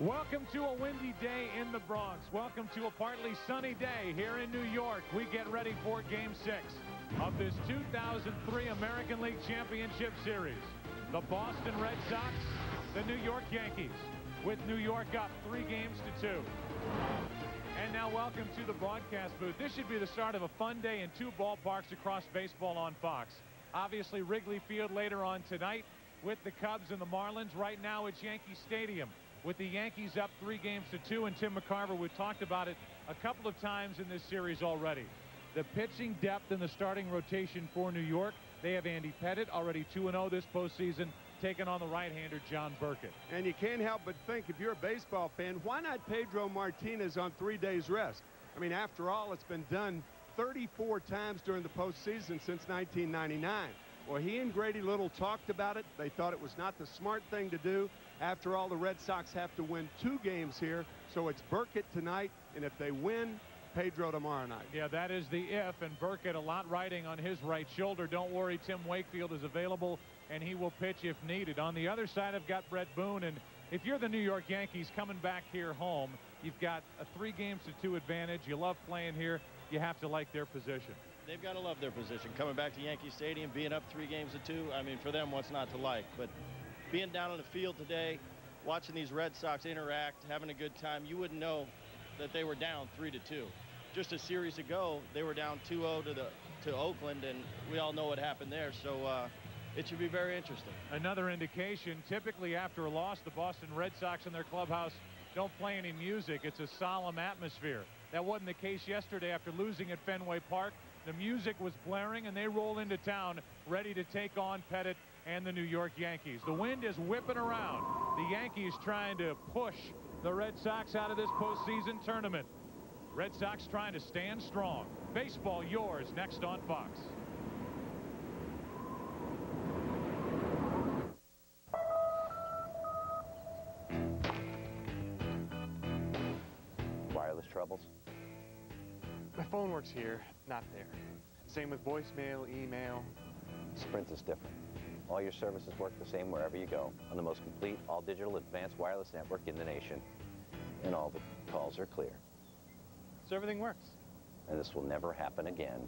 Welcome to a windy day in the Bronx. Welcome to a partly sunny day here in New York. We get ready for Game 6 of this 2003 American League Championship Series. The Boston Red Sox, the New York Yankees, with New York up 3-2. And now welcome to the broadcast booth. This should be the start of a fun day in 2 ballparks across baseball on Fox. Obviously Wrigley Field later on tonight with the Cubs and the Marlins. Right now it's Yankee Stadium with the Yankees up 3-2. And Tim McCarver, we've talked about it a couple of times in this series already. The pitching depth in the starting rotation for New York. They have Andy Pettitte, already 2-0 this postseason, taking on the right-hander John Burkett. And you can't help but think, if you're a baseball fan, why not Pedro Martinez on 3 days rest? I mean, after all, it's been done 34 times during the postseason since 1999. Well, he and Grady Little talked about it. They thought it was not the smart thing to do. After all, the Red Sox have to win 2 games here, so it's Burkett tonight, and if they win, Pedro tomorrow night. Yeah, that is the if, and Burkett a lot riding on his right shoulder. Don't worry, Tim Wakefield is available, and he will pitch if needed. On the other side, I've got Brett Boone, and if you're the New York Yankees coming back here home, you've got a 3-2 advantage. You love playing here. You have to like their position. They've got to love their position. Coming back to Yankee Stadium, being up 3-2, I mean, for them, what's not to like? But being down on the field today, watching these Red Sox interact, having a good time, you wouldn't know that they were down 3-2. Just a series ago, they were down 2-0 to Oakland, and we all know what happened there. So it should be very interesting. Another indication, typically after a loss, the Boston Red Sox in their clubhouse don't play any music. It's a solemn atmosphere. That wasn't the case yesterday after losing at Fenway Park. The music was blaring, and they roll into town ready to take on Pettitte and the New York Yankees. The wind is whipping around. The Yankees trying to push the Red Sox out of this postseason tournament. Red Sox trying to stand strong. Baseball yours next on Fox. Wireless troubles? My phone works here, not there. Same with voicemail, email. Sprint is different. All your services work the same wherever you go, on the most complete, all-digital, advanced wireless network in the nation. And all the calls are clear. So everything works. And this will never happen again.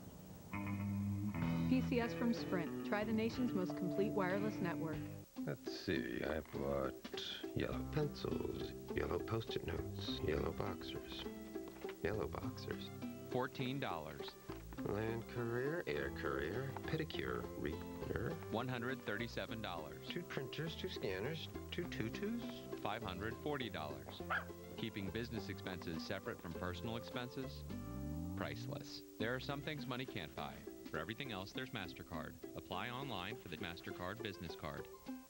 PCS from Sprint. Try the nation's most complete wireless network. Let's see, I bought yellow pencils, yellow Post-it notes, yellow boxers. Yellow boxers. $14. Land courier, air courier, pedicure, reader. $137. 2 printers, 2 scanners, 2 tutus. $540. Keeping business expenses separate from personal expenses? Priceless. There are some things money can't buy. For everything else, there's MasterCard. Apply online for the MasterCard Business Card.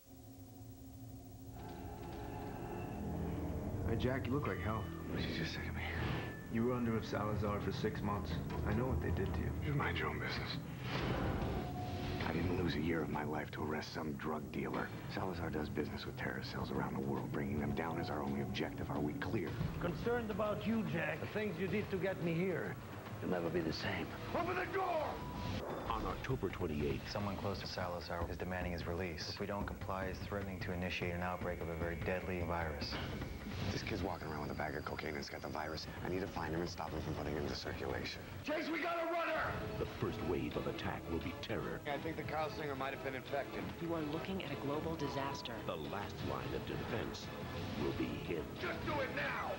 Hey, Jack, you look like hell. What did you just say to me? You were under with Salazar for 6 months. I know what they did to you. Just mind your own business. I didn't lose a year of my life to arrest some drug dealer. Salazar does business with terrorist cells around the world. Bringing them down is our only objective. Are we clear? Concerned about you, Jack. The things you did to get me here. You'll never be the same. Open the door! On October 28th, someone close to Salazar is demanding his release. If we don't comply, he's threatening to initiate an outbreak of a very deadly virus. This kid's walking around with a bag of cocaine and it's got the virus. I need to find him and stop him from putting it into circulation. Chase, we got a runner! The first wave of attack will be terror. I think the cow singer might have been infected. You are looking at a global disaster. The last line of defense will be him. Just do it now!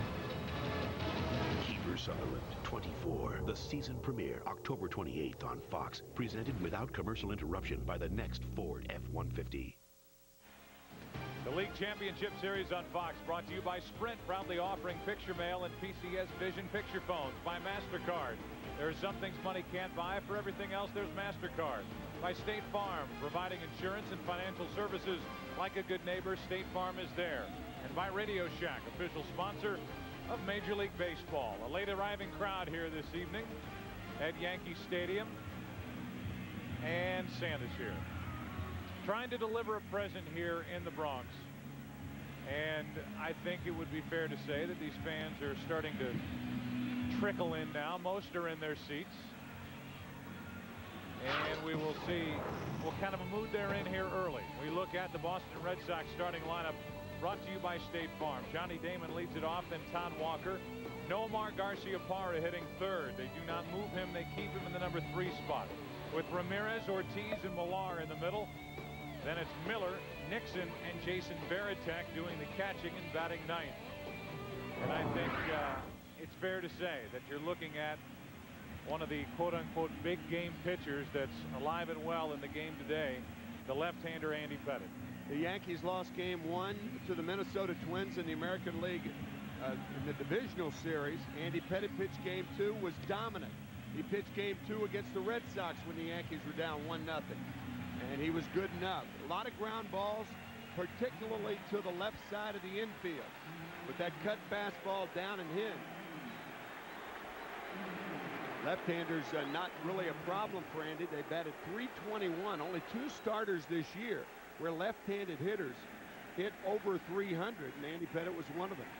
Kiefer Sutherland, 24. The season premiere, October 28th on Fox. Presented without commercial interruption by the next Ford F-150. The League Championship Series on Fox, brought to you by Sprint, proudly offering picture mail and PCS Vision picture phones by MasterCard. There are some things money can't buy. For everything else, there's MasterCard. By State Farm, providing insurance and financial services like a good neighbor, State Farm is there. And by Radio Shack, official sponsor of Major League Baseball. A late arriving crowd here this evening at Yankee Stadium. And Santa's here, trying to deliver a present here in the Bronx. And I think it would be fair to say that these fans are starting to trickle in now. Most are in their seats. And we will see what kind of a mood they're in here early. We look at the Boston Red Sox starting lineup brought to you by State Farm. Johnny Damon leads it off, then Todd Walker. Nomar Garciaparra hitting third. They do not move him. They keep him in the number 3 spot. With Ramirez, Ortiz, and Millar in the middle. Then it's Miller, Nixon, and Jason Varitek doing the catching and batting ninth. And I think it's fair to say that you're looking at one of the quote-unquote big game pitchers that's alive and well in the game today, the left-hander Andy Pettitte. The Yankees lost game 1 to the Minnesota Twins in the American League in the divisional series. Andy Pettitte pitched game 2, was dominant. He pitched game 2 against the Red Sox when the Yankees were down 1-0. And he was good enough. A lot of ground balls, particularly to the left side of the infield. With that cut fastball down and in. Left-handers not really a problem for Andy. They batted .321. Only 2 starters this year where left-handed hitters hit over 300, and Andy Pettitte was one of them.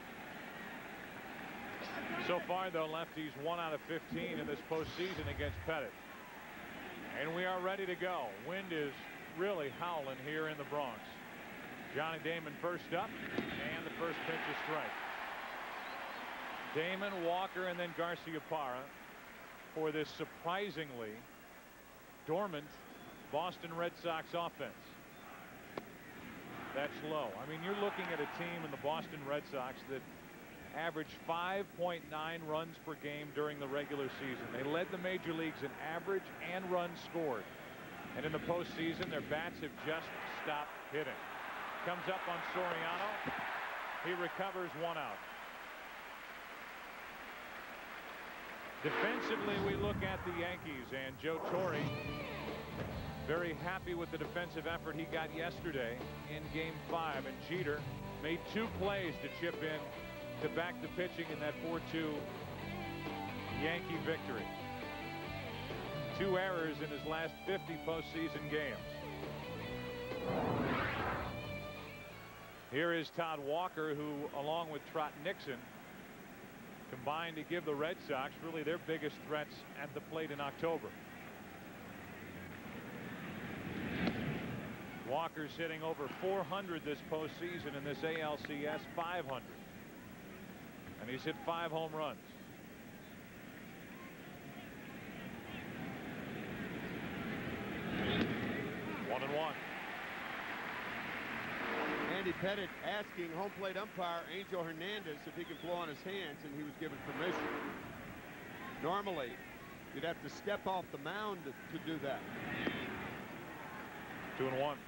So far, though, lefties 1 out of 15 in this postseason against Pettitte. And we are ready to go. Wind is really howling here in the Bronx. Johnny Damon first up, and the first pitch is strike. Damon, Walker, and then Garciaparra for this surprisingly dormant Boston Red Sox offense. That's low. I mean, you're looking at a team in the Boston Red Sox that averaged 5.9 runs per game during the regular season. They led the major leagues in average and runs scored. And in the postseason, their bats have just stopped hitting. Comes up on Soriano. He recovers 1 out. Defensively, we look at the Yankees, and Joe Torre very happy with the defensive effort he got yesterday in game 5. And Jeter made 2 plays to chip in to back the pitching in that 4-2 Yankee victory. 2 errors in his last 50 postseason games. Here is Todd Walker, who, along with Trot Nixon, combined to give the Red Sox really their biggest threats at the plate in October. Walker's hitting over 400 this postseason, in this ALCS 500. And he's hit 5 home runs. One and one. Andy Pettitte asking home plate umpire Angel Hernandez if he could blow on his hands, and he was given permission. Normally, you'd have to step off the mound to do that. 2 and 1.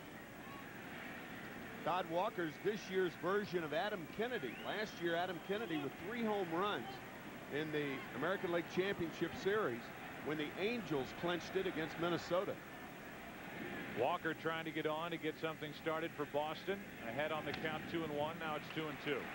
Todd Walker's this year's version of Adam Kennedy. Last year, Adam Kennedy with 3 home runs in the American League Championship Series when the Angels clinched it against Minnesota. Walker trying to get on to get something started for Boston. Ahead on the count, 2 and 1. Now it's 2 and 2.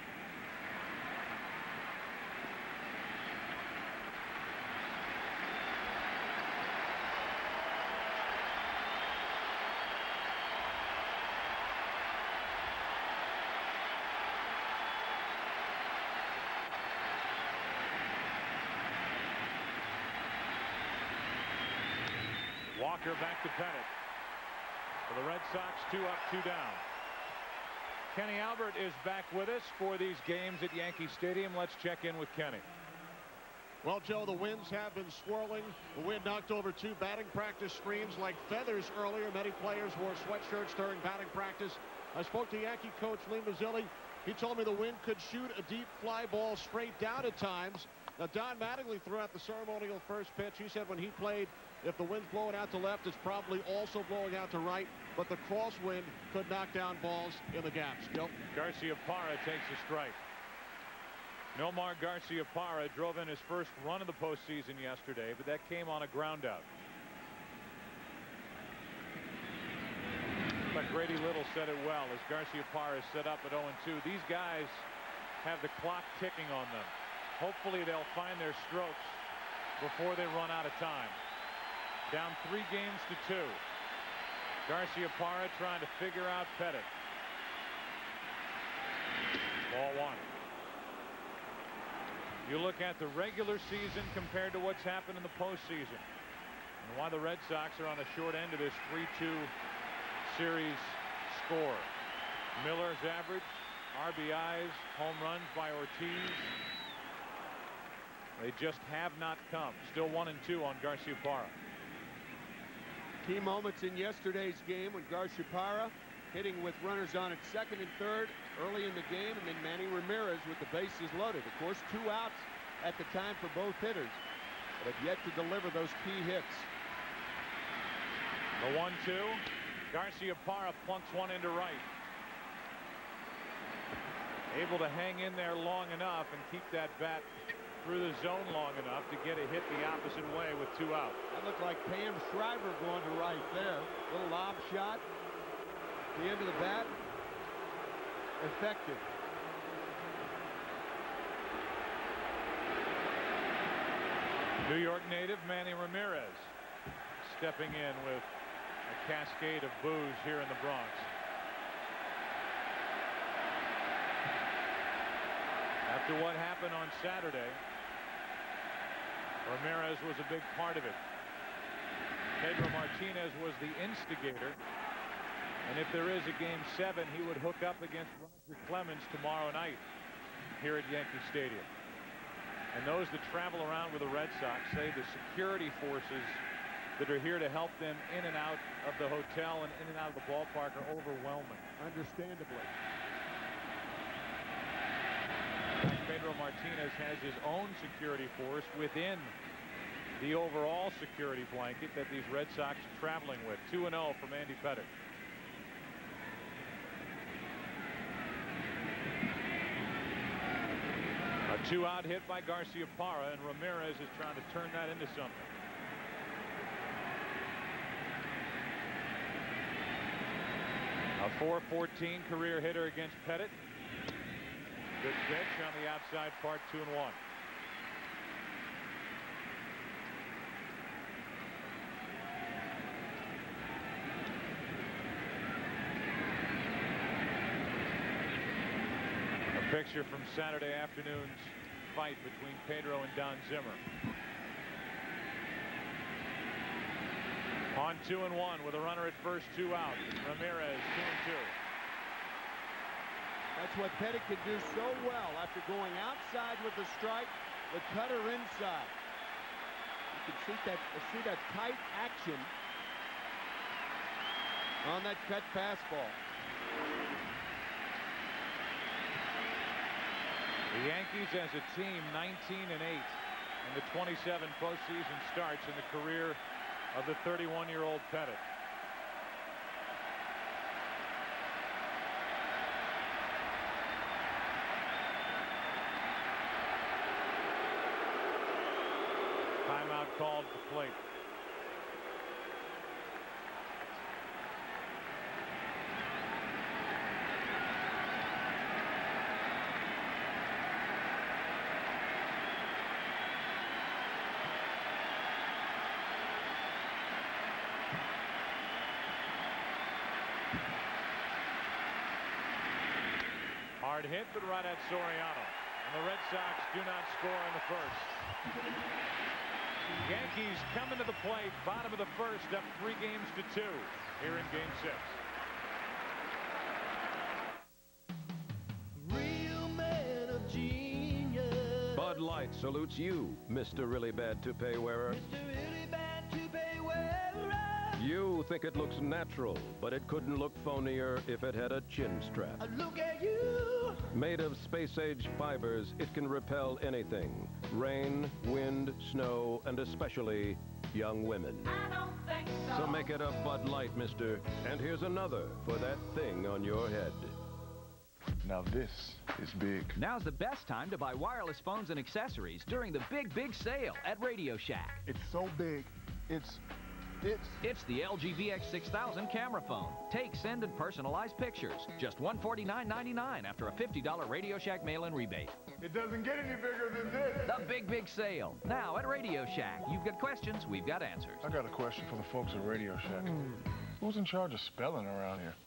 Walker back to Pettitte. For the Red Sox, 2 up, 2 down. Kenny Albert is back with us for these games at Yankee Stadium. Let's check in with Kenny. Well, Joe, the winds have been swirling. The wind knocked over 2 batting practice screens like feathers earlier. Many players wore sweatshirts during batting practice. I spoke to Yankee coach Lee Mazzilli. He told me the wind could shoot a deep fly ball straight down at times. Now, Don Mattingly threw out the ceremonial first pitch. He said when he played, if the wind's blowing out to left, it's probably also blowing out to right. But the crosswind could knock down balls in the gaps. Joe? Garciaparra takes a strike. Nomar Garciaparra drove in his first run of the postseason yesterday, but that came on a ground out. But Grady Little said it well as Garciaparra is set up at 0-2. These guys have the clock ticking on them. Hopefully they'll find their strokes before they run out of time. Down 3 games to 2. Garciaparra trying to figure out Pettitte. Ball 1. You look at the regular season compared to what's happened in the postseason, and why the Red Sox are on the short end of this 3-2 series score. Miller's average RBIs, home runs by Ortiz. They just have not come. Still 1-2 on Garciaparra. Key moments in yesterday's game when Garciaparra hitting with runners on at second and third early in the game, and then Manny Ramirez with the bases loaded. Of course, 2 outs at the time for both hitters, but have yet to deliver those key hits. The 1-2. Garciaparra plunks one into right. Able to hang in there long enough and keep that bat through the zone long enough to get a hit the opposite way with 2 outs. That looked like Pam Shriver going to right there. Little lob shot. The end of the bat. Effective. New York native Manny Ramirez stepping in with a cascade of boos here in the Bronx. After what happened on Saturday, Ramirez was a big part of it. Pedro Martinez was the instigator. And if there is a Game 7, he would hook up against Roger Clemens tomorrow night here at Yankee Stadium. And those that travel around with the Red Sox say the security forces that are here to help them in and out of the hotel and in and out of the ballpark are overwhelming. Understandably. Pedro Martinez has his own security force within the overall security blanket that these Red Sox are traveling with. 2-0 from Andy Pettitte. A 2-out hit by Garciaparra, and Ramirez is trying to turn that into something. A .414 career hitter against Pettitte. Good pitch on the outside part, 2-1. A picture from Saturday afternoon's fight between Pedro and Don Zimmer. On 2-1 with a runner at first, 2 out. Ramirez 2-2. That's what Pettitte can do so well after going outside with the strike, the cutter inside. You can see that tight action on that cut fastball. The Yankees as a team 19-8 in the 27 postseason starts in the career of the 31-year-old Pettitte. Timeout called at the plate. Hard hit, but right at Soriano. And the Red Sox do not score in the first. Yankees coming to the plate, bottom of the first, up 3-2 here in Game 6. Real man of genius. Bud Light salutes you, Mr. Really Bad Toupee Wearer. Mr. Really Bad Toupee Wearer. You think it looks natural, but it couldn't look phonier if it had a chin strap. Look at you. Made of space-age fibers, it can repel anything. Rain, wind, snow, and especially young women. I don't think so. So make it a Bud Light, mister. And here's another for that thing on your head. Now this is big. Now's the best time to buy wireless phones and accessories during the big sale at Radio Shack. It's so big. It's the LG VX6000 camera phone. Take, send, and personalize pictures. Just $149.99 after a $50 Radio Shack mail-in rebate. It doesn't get any bigger than this. The big sale. Now at Radio Shack. You've got questions, we've got answers. I got a question for the folks at Radio Shack. Who's in charge of spelling around here?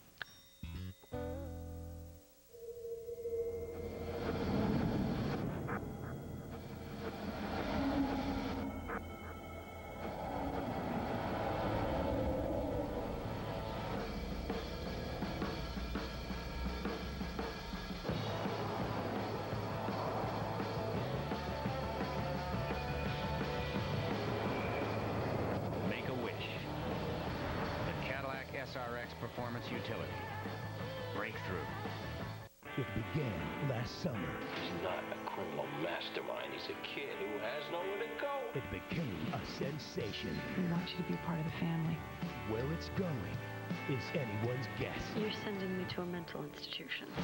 performance utility. Breakthrough. It began last summer. He's not a criminal mastermind. He's a kid who has nowhere to go. It became a sensation. We want you to be part of the family. Where it's going is anyone's guess. You're sending me to a mental institution.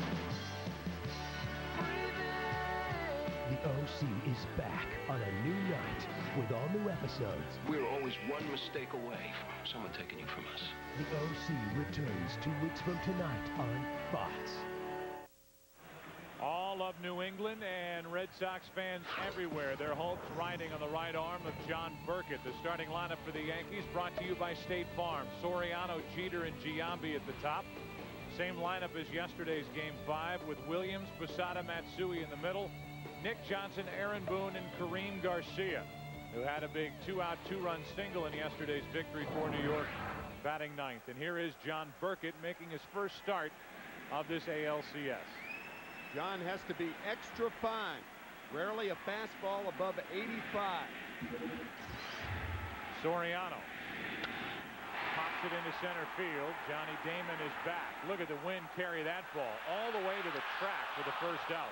The OC is back on a new night with all new episodes. We're always one mistake away from someone taking you from us. The OC returns 2 weeks from tonight on Fox. All of New England and Red Sox fans everywhere, their hopes riding on the right arm of John Burkett. The starting lineup for the Yankees brought to you by State Farm. Soriano, Jeter, and Giambi at the top. Same lineup as yesterday's Game 5 with Williams, Posada, Matsui in the middle. Nick Johnson, Aaron Boone, and Kareem Garcia, who had a big 2-out, 2-run single in yesterday's victory for New York, batting ninth. And here is John Burkett making his first start of this ALCS. John has to be extra fine. Rarely a fastball above 85. Soriano pops it into center field. Johnny Damon is back. Look at the wind carry that ball all the way to the track for the first out.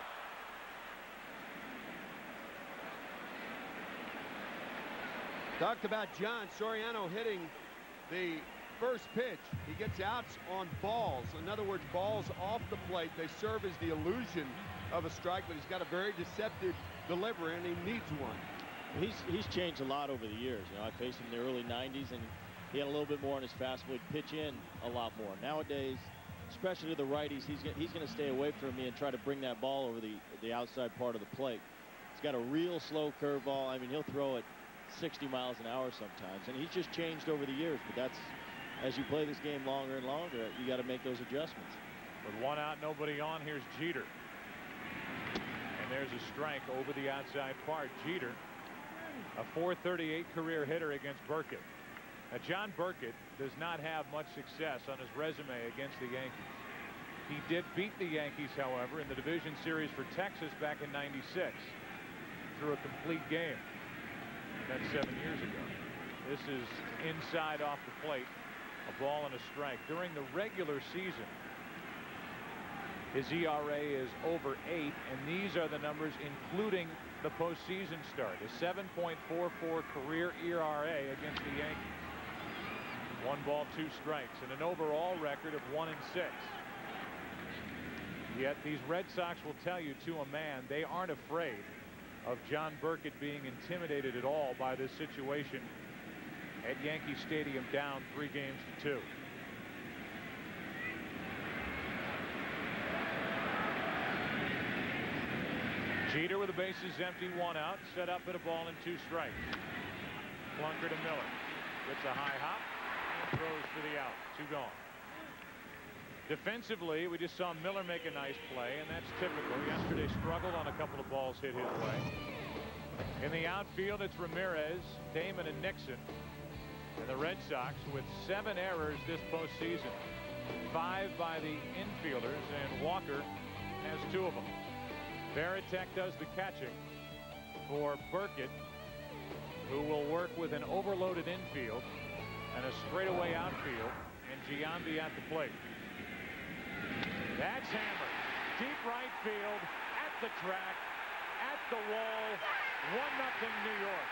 Talked about John Soriano hitting the first pitch. He gets outs on balls. In other words, balls off the plate. They serve as the illusion of a strike, but he's got a very deceptive delivery, and he needs one. He's changed a lot over the years. You know, I faced him in the early 90s, and he had a little bit more on his fastball. He'd pitch in a lot more. Nowadays, especially to the righties, he's going to stay away from me and try to bring that ball over the outside part of the plate. He's got a real slow curveball. I mean, he'll throw it 60 miles an hour sometimes, and he's just changed over the years. But that's, as you play this game longer and longer, you got to make those adjustments. With 1 out, nobody on, here's Jeter. And there's a strike over the outside part. Jeter, a .438 career hitter against Burkett. Now, John Burkett does not have much success on his resume against the Yankees. He did beat the Yankees, however, in the division series for Texas back in '96 through a complete game. That's 7 years ago. This is inside off the plate, a ball and a strike. During the regular season, his ERA is over 8, and these are the numbers including the postseason start. A 7.44 career ERA against the Yankees. 1 ball, 2 strikes, and an overall record of 1-6. Yet these Red Sox will tell you to a man they aren't afraid of John Burkett being intimidated at all by this situation at Yankee Stadium, down 3-2. Jeter with the bases empty, 1 out, set up at a ball and 2 strikes. Clunker to Miller. Gets a high hop and throws for the out. 2 gone. Defensively, we just saw Miller make a nice play, and that's typical. Yesterday struggled on a couple of balls hit his way. In the outfield, it's Ramirez, Damon, and Nixon. And the Red Sox with 7 errors this postseason. 5 by the infielders, and Walker has 2 of them. Pettitte does the catching for Burkett, who will work with an overloaded infield and a straightaway outfield, and Giambi at the plate. That's hammered. Deep right field, at the track, at the wall. 1-0 New York.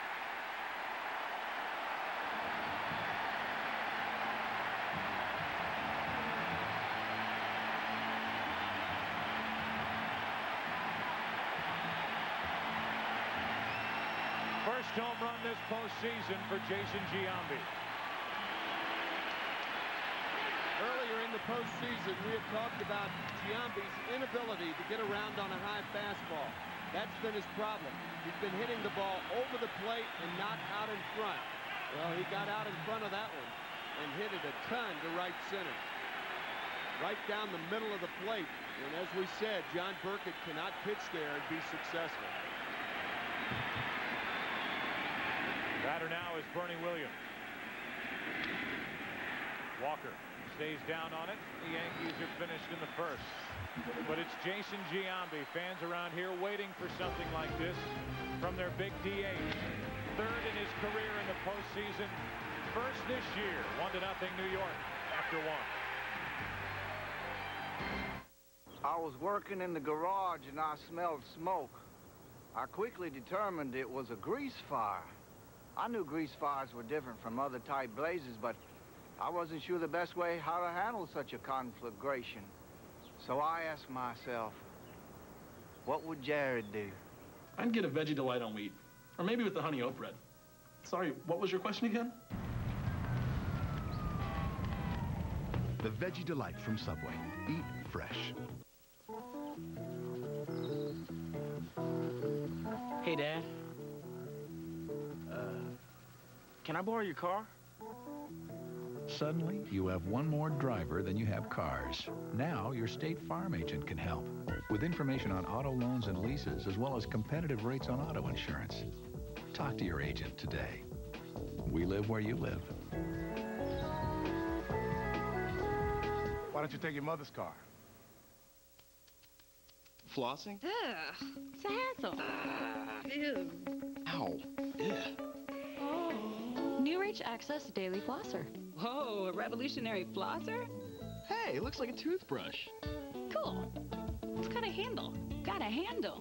First home run this postseason for Jason Giambi. Earlier in the postseason, we had talked about Giambi's inability to get around on a high fastball. That's been his problem. He's been hitting the ball over the plate and not out in front. Well, he got out in front of that one and hit it a ton to right center. Right down the middle of the plate. And as we said, John Burkett cannot pitch there and be successful. Batter now is Bernie Williams. Walker stays down on it. The Yankees are finished in the first. But it's Jason Giambi. Fans around here waiting for something like this from their big DH. 3rd in his career in the postseason. First this year. 1-0 New York. after 1. I was working in the garage and I smelled smoke. I quickly determined it was a grease fire. I knew grease fires were different from other type blazes, but I wasn't sure the best way how to handle such a conflagration. So I asked myself, what would Jared do? I'd get a veggie delight on wheat, or maybe with the honey oat bread. Sorry, what was your question again? The Veggie Delight from Subway. Eat fresh. Hey, Dad. Can I borrow your car? Suddenly, you have one more driver than you have cars. Now, your State Farm agent can help with information on auto loans and leases, as well as competitive rates on auto insurance. Talk to your agent today. We live where you live. Why don't you take your mother's car? Flossing? Ugh, it's a hassle. Ew. Ow. Ugh. New Reach Access Daily Flosser. Whoa, a revolutionary flosser? Hey, it looks like a toothbrush. Cool. It's got a handle. Got a handle.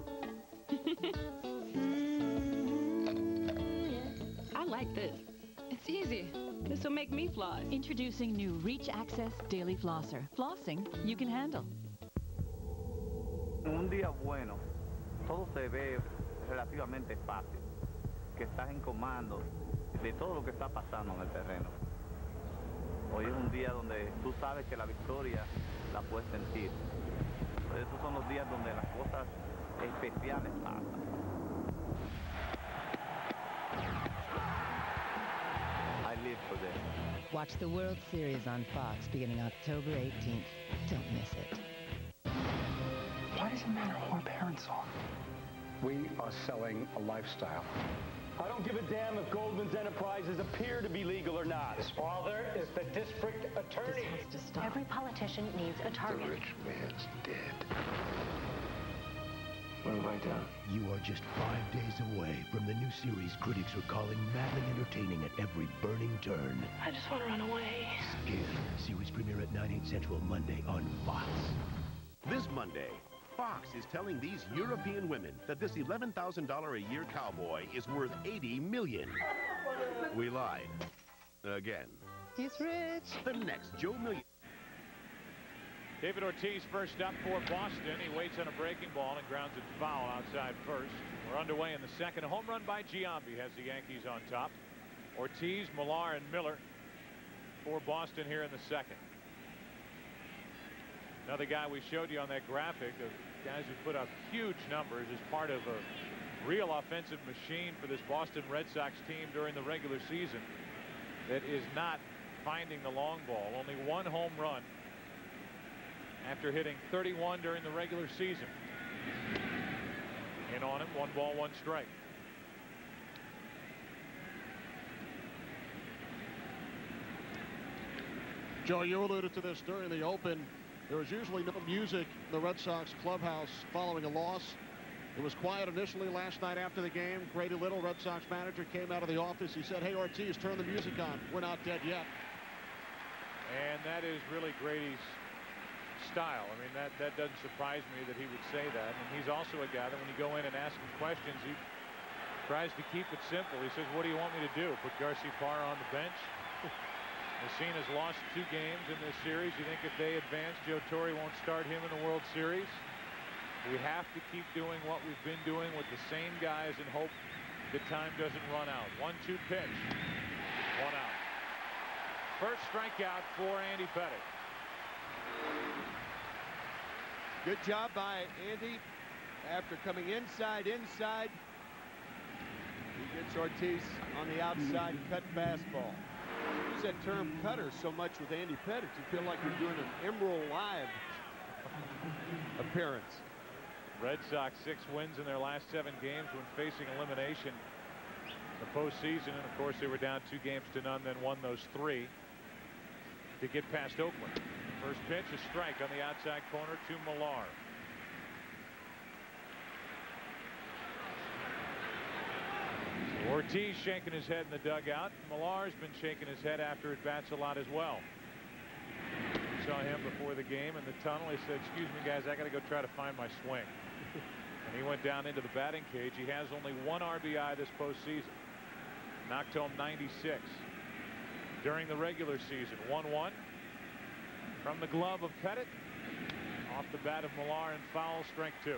I like this. It's easy. This will make me floss. Introducing new Reach Access Daily Flosser. Flossing you can handle. Un día bueno, todo se ve relativamente fácil, que estás en comando de todo lo que está pasando en el terreno. Hoy es un día donde tú sabes que la victoria la puedes sentir. Esos son los días donde las cosas especiales pasan. I live for this. Watch the World Series on Fox beginning October 18th. Don't miss it. Why does it matter who our parents are? We are selling a lifestyle. I don't give a damn if Goldman's enterprises appear to be legal or not. His father is the district attorney. This has to stop. Every politician needs a target. The rich man's dead. What have I done? You are just 5 days away from the new series critics are calling madly entertaining at every burning turn. I just want to run away. Scared. Series premiere at 9/8 Central Monday on Fox. This Monday, Fox is telling these European women that this $11,000 a year cowboy is worth $80 million. We lied. Again. He's rich. The next Joe Million. David Ortiz first up for Boston. He waits on a breaking ball and grounds it foul outside first. We're underway in the second. A home run by Giambi has the Yankees on top. Ortiz, Millar, and Miller for Boston here in the second. Another guy we showed you on that graphic of guys who put up huge numbers as part of a real offensive machine for this Boston Red Sox team during the regular season that is not finding the long ball. Only one home run after hitting 31 during the regular season. In on him, 1 ball, 1 strike. Joe, you alluded to this during the open. There was usually no music in the Red Sox clubhouse following a loss. It was quiet initially last night after the game. Grady Little, Red Sox manager, came out of the office. He said, hey, Ortiz, turn the music on. We're not dead yet. And that is really Grady's style. I mean, that doesn't surprise me that he would say that. And he's also a guy that when you go in and ask him questions, he tries to keep it simple. He says, what do you want me to do? Put Garciaparra on the bench? Messina's lost 2 games in this series. You think if they advance, Joe Torre won't start him in the World Series? We have to keep doing what we've been doing with the same guys and hope the time doesn't run out. 1-2 pitch. 1 out. First strikeout for Andy Pettitte. Good job by Andy. After coming inside. He gets Ortiz on the outside cut fastball. Use that term cutter so much with Andy Pettitte. You feel like you're doing an Emerald Live appearance. Red Sox 6 wins in their last 7 games when facing elimination in the postseason. And of course they were down 2-0, then won those 3 to get past Oakland. First pitch, a strike on the outside corner to Millar. Ortiz shaking his head in the dugout. Millar's been shaking his head after at bats a lot as well. saw him before the game in the tunnel. He said, "Excuse me, guys, I got to go try to find my swing." And he went down into the batting cage. He has only 1 RBI this postseason. Knocked home 96 during the regular season. 1-1 from the glove of Pettitte. Off the bat of Millar, and foul, strike 2.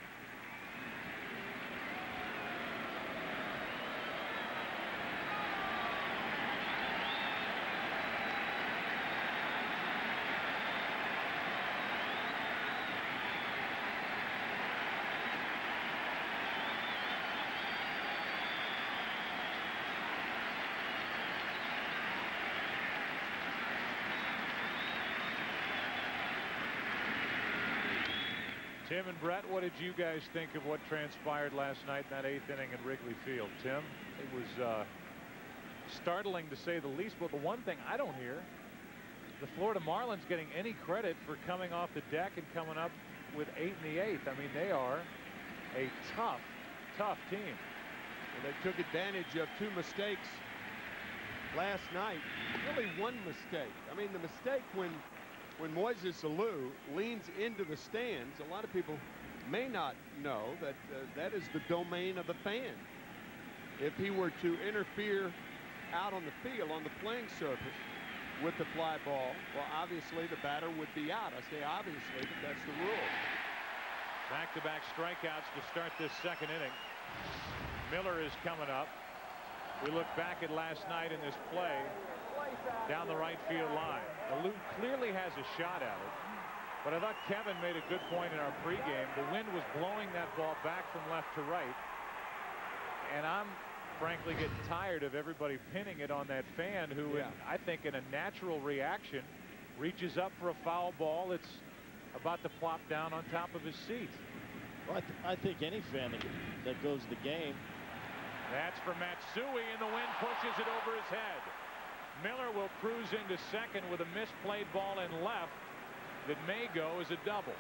Tim and Brett, what did you guys think of what transpired last night in that 8th inning at Wrigley Field? Tim, it was startling to say the least. But the one thing I don't hear, the Florida Marlins getting any credit for coming off the deck and coming up with 8 in the 8th. I mean, they are a tough team. And they took advantage of 2 mistakes last night. Really 1 mistake. I mean, the mistake when Moises Alou leans into the stands, a lot of people may not know that that is the domain of the fan. If he were to interfere out on the field, on the playing surface with the fly ball, well, obviously the batter would be out. I say obviously, but that's the rule. Back-to-back strikeouts to start this 2nd inning. Miller is coming up. We look back at last night in this play down the right field line. Alou clearly has a shot at it, but I thought Kevin made a good point in our pregame. The wind was blowing that ball back from left to right, and I'm frankly getting tired of everybody pinning it on that fan who, I think in a natural reaction, reaches up for a foul ball that's about to plop down on top of his seat. Well, I think any fan that goes to the game. That's for Matsui, and the wind pushes it over his head. Miller will cruise into second with a misplayed ball in left that may go as a double.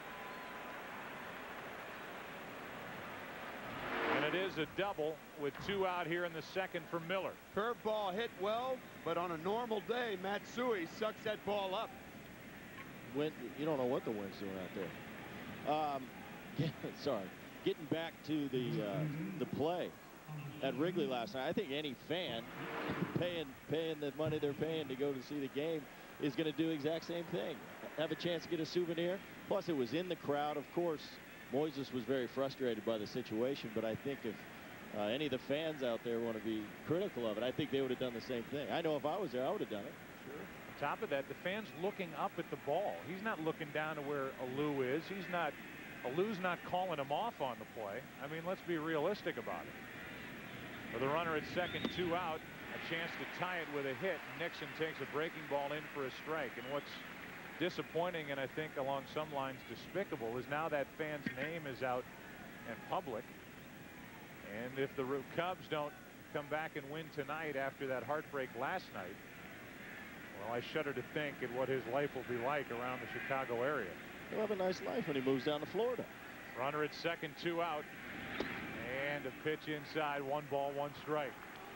And it is a double with 2 out here in the 2nd for Miller. Curveball hit well, but on a normal day, Matsui sucks that ball up. You don't know what the wind's doing out there. Sorry. Getting back to the play at Wrigley last night, I think any fan paying the money they're paying to go to see the game is going to do the exact same thing. Have a chance to get a souvenir. Plus, it was in the crowd. Of course, Moises was very frustrated by the situation, but I think if any of the fans out there want to be critical of it, I think they would have done the same thing. I know if I was there, I would have done it. Sure. On top of that, the fan's looking up at the ball. He's not looking down to where Alou is. Alou's not calling him off on the play. I mean, let's be realistic about it. For the runner at second, 2 out, a chance to tie it with a hit. Nixon takes a breaking ball in for a strike. And what's disappointing, and I think along some lines despicable, is now that fan's name is out in public. And if the Cubs don't come back and win tonight after that heartbreak last night, well, I shudder to think at what his life will be like around the Chicago area. He'll have a nice life when he moves down to Florida. Runner at second, 2 out. And a pitch inside, 1 ball, 1 strike.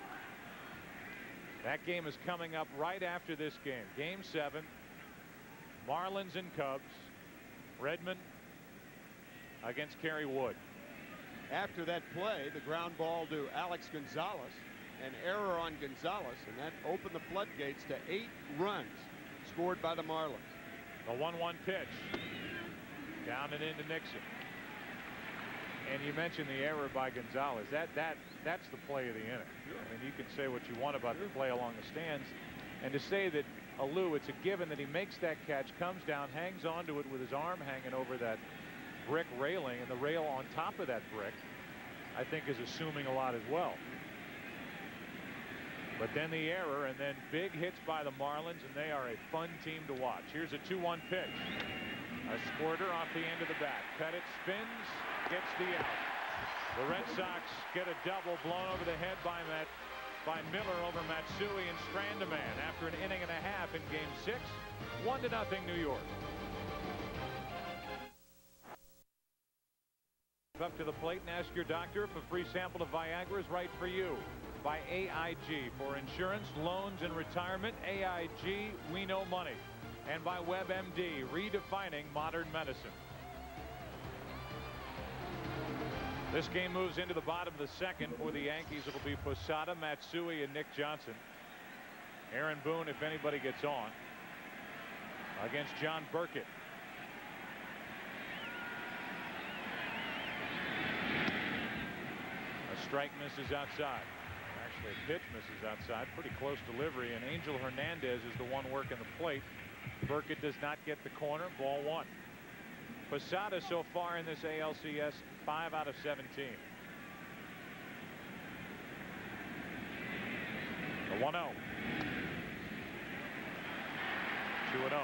That game is coming up right after this game. Game 7. Marlins and Cubs. Redmond against Kerry Wood. After that play, the ground ball to Alex Gonzalez. An error on Gonzalez, and that opened the floodgates to 8 runs scored by the Marlins. The 1-1 pitch. Down and into Nixon. And you mentioned the error by Gonzalez. That's the play of the inning. I mean, you can say what you want about the play along the stands. And to say that Alou, it's a given that he makes that catch, comes down, hangs onto it with his arm hanging over that brick railing, and the rail on top of that brick, I think is assuming a lot as well. But then the error, and then big hits by the Marlins, and they are a fun team to watch. Here's a 2-1 pitch. A squirter off the end of the bat. Pettitte spins, gets the out. The Red Sox get a double blown over the head by Miller over Matsui and strand a man after an inning and a half in Game 6. 1-0 New York. Up to the plate and ask your doctor if a free sample of Viagra is right for you. By AIG. For insurance, loans, and retirement, AIG, we know money. and by WebMD, redefining modern medicine. This game moves into the bottom of the second. For the Yankees, it'll be Posada, Matsui, and Nick Johnson. Aaron Boone, if anybody gets on, against John Burkett. A strike misses outside. Actually, a pitch misses outside. Pretty close delivery, and Angel Hernandez is the one working the plate. Burkett does not get the corner. Ball one. Posada so far in this ALCS, 5 out of 17. The 1-0. 2-0.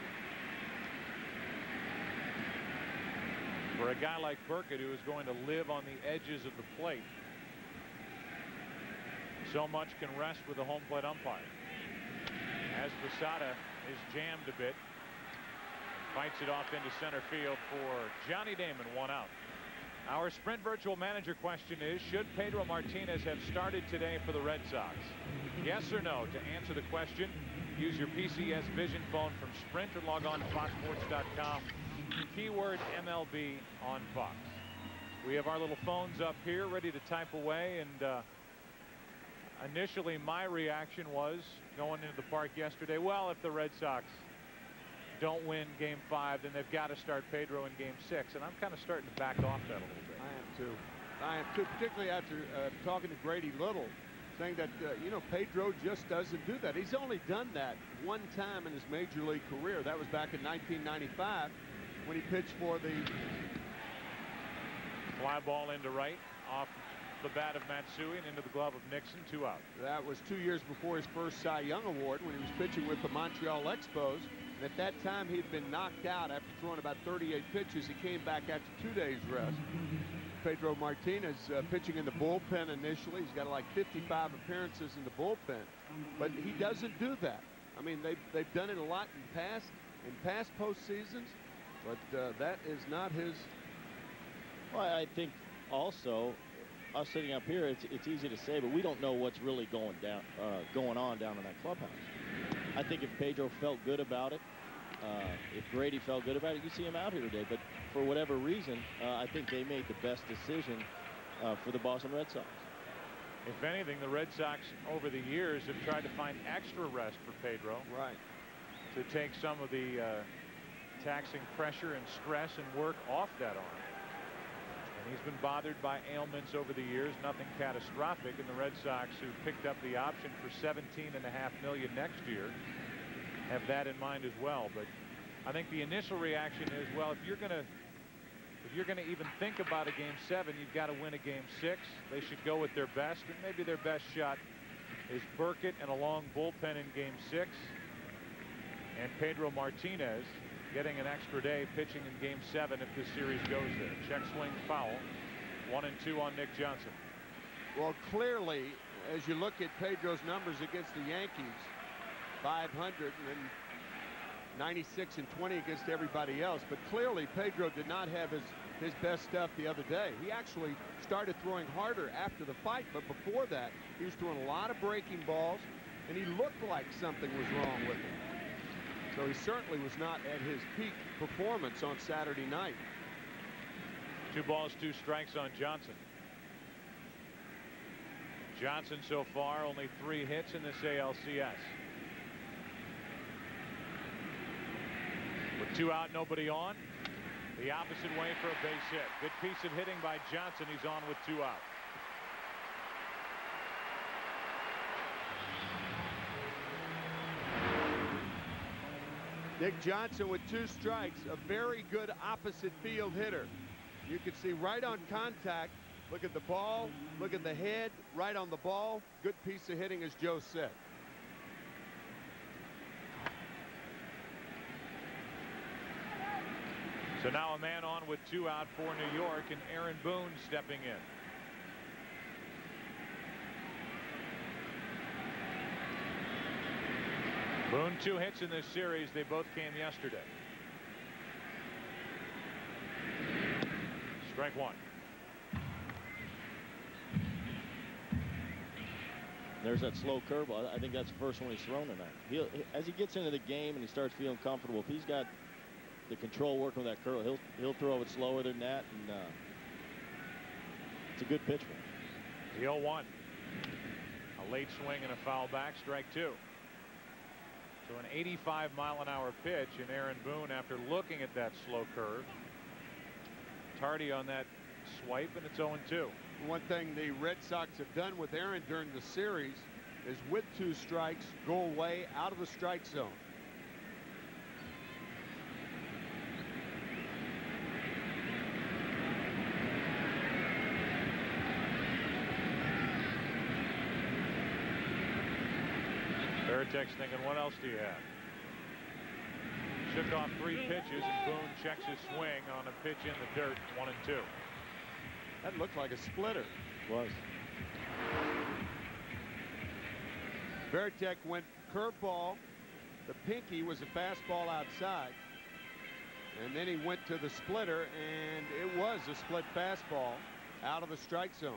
For a guy like Burkett, who is going to live on the edges of the plate, so much can rest with a home plate umpire. As Posada is jammed a bit, fights it off into center field for Johnny Damon, 1 out. Our Sprint Virtual Manager question is, should Pedro Martinez have started today for the Red Sox? Yes or no? To answer the question, use your PCS Vision phone from Sprint or log on to foxsports.com. Keyword MLB on Fox. We have our little phones up here ready to type away, and initially my reaction was, going into the park yesterday, well, if the Red Sox don't win Game 5, then they've got to start Pedro in Game 6, and I'm kind of starting to back off that a little bit. I am too, particularly after talking to Grady Little, saying that you know, Pedro just doesn't do that. He's only done that one time in his major league career. That was back in 1995 when he pitched for the fly ball into right off the bat of Matsui and into the glove of Nixon. 2 out. That was 2 years before his first Cy Young Award, when he was pitching with the Montreal Expos. And at that time, he'd been knocked out after throwing about 38 pitches. He came back after 2 days rest. Pedro Martinez pitching in the bullpen initially. He's got like 55 appearances in the bullpen, but he doesn't do that. I mean, they've done it a lot in past postseasons, but that is not his. Well, I think also, us sitting up here, it's easy to say, but we don't know what's really going on down in that clubhouse. I think if Pedro felt good about it, if Grady felt good about it, you see him out here today. But for whatever reason, I think they made the best decision for the Boston Red Sox. If anything, the Red Sox over the years have tried to find extra rest for Pedro. Right. To take some of the taxing pressure and stress and work off that arm. And he's been bothered by ailments over the years, nothing catastrophic. And the Red Sox, who picked up the option for $17.5 million next year, have that in mind as well. But I think the initial reaction is, well, if you're gonna even think about a Game 7, you've got to win a Game 6. They should go with their best, and maybe their best shot is Burkett and a long bullpen in Game 6, and Pedro Martinez getting an extra day pitching in Game 7 if this series goes there. Check swing foul. 1-2 on Nick Johnson. Well, clearly, as you look at Pedro's numbers against the Yankees, 500 and then 96 and 20 against everybody else, but clearly Pedro did not have his best stuff the other day. He actually started throwing harder after the fight, but before that he was throwing a lot of breaking balls, and he looked like something was wrong with him. So he certainly was not at his peak performance on Saturday night. 2 balls, 2 strikes on Johnson. Johnson so far only 3 hits in this ALCS. With 2 out, nobody on. The opposite way for a base hit. Good piece of hitting by Johnson. He's on with 2 out. Nick Johnson with 2 strikes, a very good opposite field hitter. You can see right on contact. Look at the ball, look at the head, right on the ball. Good piece of hitting, as Joe said. So now a man on with 2 out for New York, and Aaron Boone stepping in. Boone 2 hits in this series. They both came yesterday. Strike 1. There's that slow curveball. I think that's the first one he's thrown tonight. As he gets into the game and he starts feeling comfortable, if he's got the control working with that curl, he'll throw it slower than that, and it's a good pitch for him. The 0-1. A late swing and a foul back, strike 2. So an 85-mile-an-hour pitch, and Aaron Boone, after looking at that slow curve, tardy on that swipe, and it's 0-2. One thing the Red Sox have done with Aaron during the series is with 2 strikes, go away out of the strike zone. Pettitte thinking, what else do you have? Shook off 3 pitches, and Boone checks his swing on a pitch in the dirt, 1-2. That looked like a splitter. Was. Pettitte went curveball. The pinky was a fastball outside. And then he went to the splitter, and it was a split fastball out of the strike zone.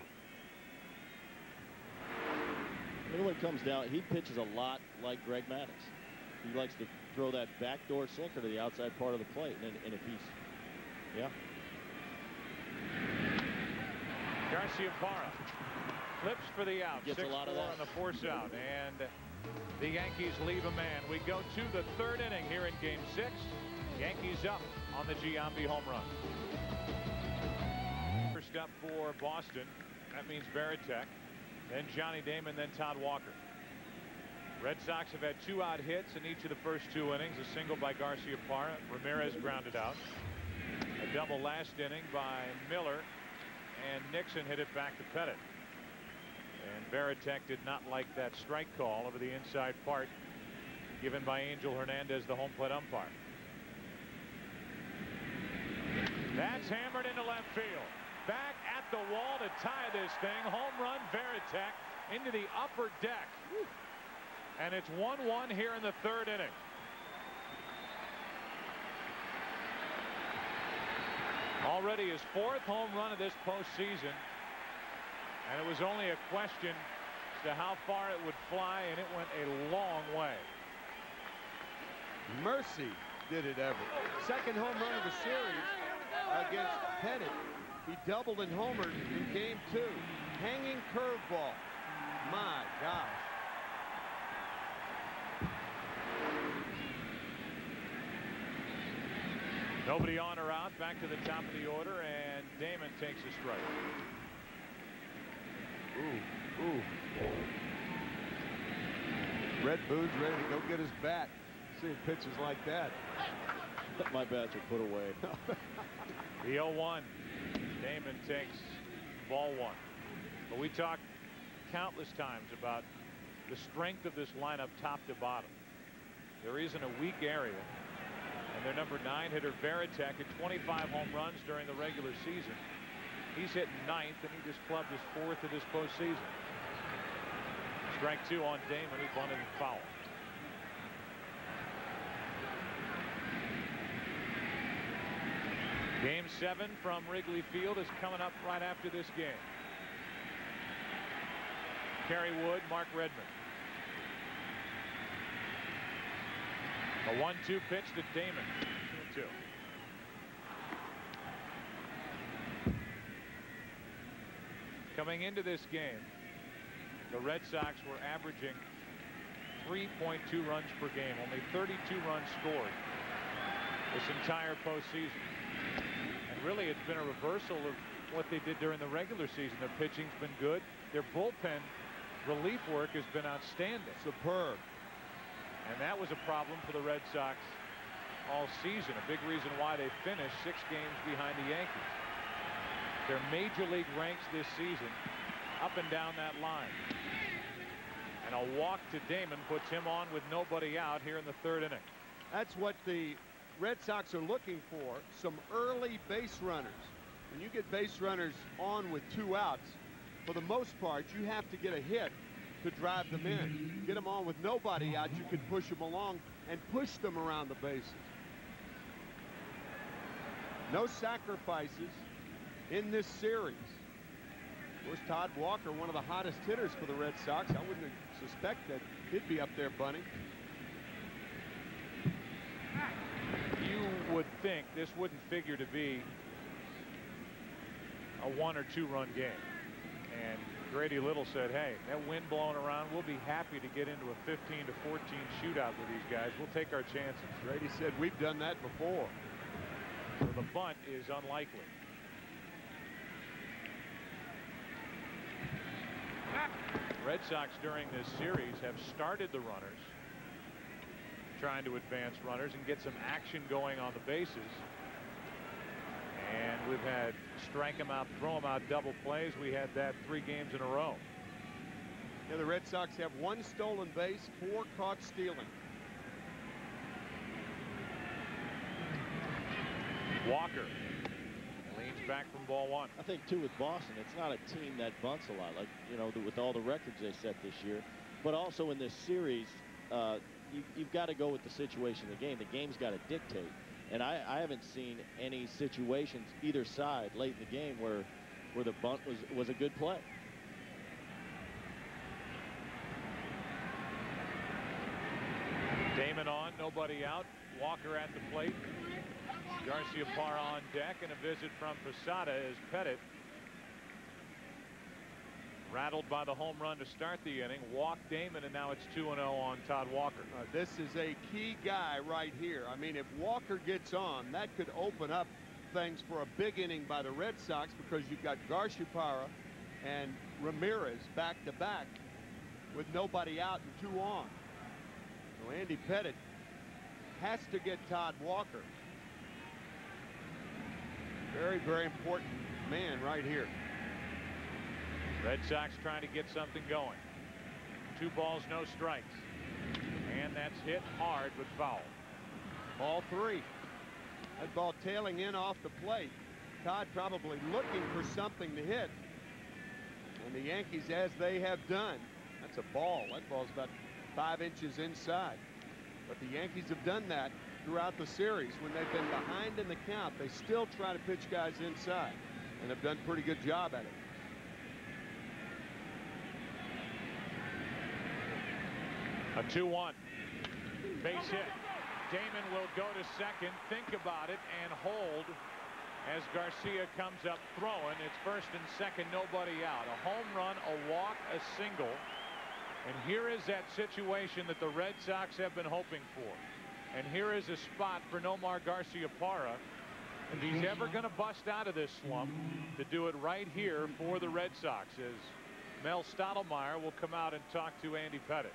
When it comes down, he pitches a lot like Greg Maddux. He likes to throw that backdoor sinker to the outside part of the plate in a piece. Yeah. Garciaparra flips for the out. Gets a lot of that on the force out, and the Yankees leave a man. We go to the 3rd inning here in Game 6. Yankees up on the Giambi home run. First up for Boston. That means Pettitte, then Johnny Damon, then Todd Walker. Red Sox have had 2 odd hits in each of the first 2 innings. A single by Garciaparra. Ramirez grounded out. A double last inning by Miller. And Nixon hit it back to Pettitte. And Pettitte did not like that strike call over the inside part given by Angel Hernandez, the home plate umpire. That's hammered into left field. Back at the wall to tie this thing. Home run, Pettitte into the upper deck. And it's 1-1 here in the 3rd inning. Already his 4th home run of this postseason, and it was only a question as to how far it would fly, and it went a long way. Mercy did it ever. 2nd home run of the series against Pettitte. He doubled and homered in Game 2. Hanging curveball. My gosh. Nobody on or out. Back to the top of the order, and Damon takes a strike. Ooh. Red Boone's ready to go get his bat. Seeing pitches like that. My bats are put away. The 0-1. Damon takes ball 1. But we talked countless times about the strength of this lineup top to bottom. There isn't a weak area. And their number 9 hitter, Pettitte, had 25 home runs during the regular season. He's hitting 9th, and he just clubbed his 4th of this postseason. Strike 2 on Damon, who bunted and foul. Game 7 from Wrigley Field is coming up right after this game. Kerry Wood, Mark Redmond. A 1-2 pitch to Damon. 2-2. Coming into this game, the Red Sox were averaging 3.2 runs per game. Only 32 runs scored this entire postseason. And really, it's been a reversal of what they did during the regular season. Their pitching's been good. Their bullpen relief work has been outstanding. Superb. And that was a problem for the Red Sox all season. A big reason why they finished 6 games behind the Yankees. Their major league ranks this season up and down that line. And a walk to Damon puts him on with nobody out here in the 3rd inning. That's what the Red Sox are looking for. Some early base runners. When you get base runners on with 2 outs, for the most part, you have to get a hit to drive them in. Get them on with nobody out, you can push them along and push them around the bases. No sacrifices in this series. Of course, Todd Walker, one of the hottest hitters for the Red Sox. I wouldn't suspect that he'd be up there bunting. You would think this wouldn't figure to be a 1 or 2 run game. And Grady Little said, hey, that wind blowing around, we'll be happy to get into a 15 to 14 shootout with these guys. We'll take our chances. Grady said we've done that before. So the bunt is unlikely. Red Sox during this series have started the runners, trying to advance runners and get some action going on the bases. And we've had strike them out, throw them out double plays. We had that 3 games in a row. Yeah, the Red Sox have 1 stolen base, 4 caught stealing. Walker leans back from ball 1. I think too with Boston, it's not a team that bunts a lot, like, you know, with all the records they set this year, but also in this series, you've got to go with the situation of the game. The game's got to dictate. And I haven't seen any situations either side late in the game where the bunt was a good play. Damon on, nobody out. Walker at the plate. Garciaparra on deck, and a visit from Posada as Pettitte, rattled by the home run to start the inning, walked Damon, and now it's 2-0 on Todd Walker. This is a key guy right here. I mean, if Walker gets on, that could open up things for a big inning by the Red Sox, because you've got Garciaparra and Ramirez back to back with nobody out and 2 on. So Andy Pettitte has to get Todd Walker. Very, very important man right here. Red Sox trying to get something going. 2 balls, no strikes. And that's hit hard but foul. Ball 3. That ball tailing in off the plate. Todd probably looking for something to hit. And the Yankees, as they have done, that's a ball. That ball's about 5 inches inside. But the Yankees have done that throughout the series. When they've been behind in the count, they still try to pitch guys inside, and have done a pretty good job at it. A 2-1 base hit. Damon will go to second, think about it, and hold as Garcia comes up throwing. It's first and second, nobody out. A home run, a walk, a single. And here is that situation that the Red Sox have been hoping for. And here is a spot for Nomar Garciaparra. If he's ever going to bust out of this slump, to do it right here for the Red Sox, as Mel Stottlemyre will come out and talk to Andy Pettitte.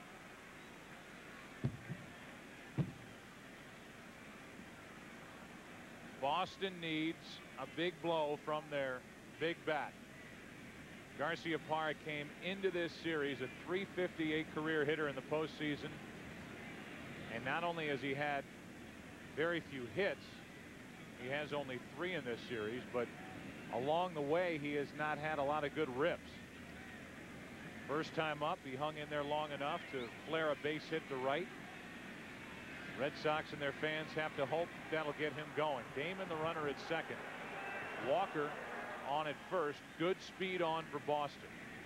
Boston needs a big blow from their big bat. Garciaparra came into this series a .358 career hitter in the postseason. And not only has he had very few hits, he has only 3 in this series, but along the way he has not had a lot of good rips. First time up, he hung in there long enough to flare a base hit to right. Red Sox and their fans have to hope that'll get him going. Damon the runner at second. Walker on at first. Good speed on for Boston.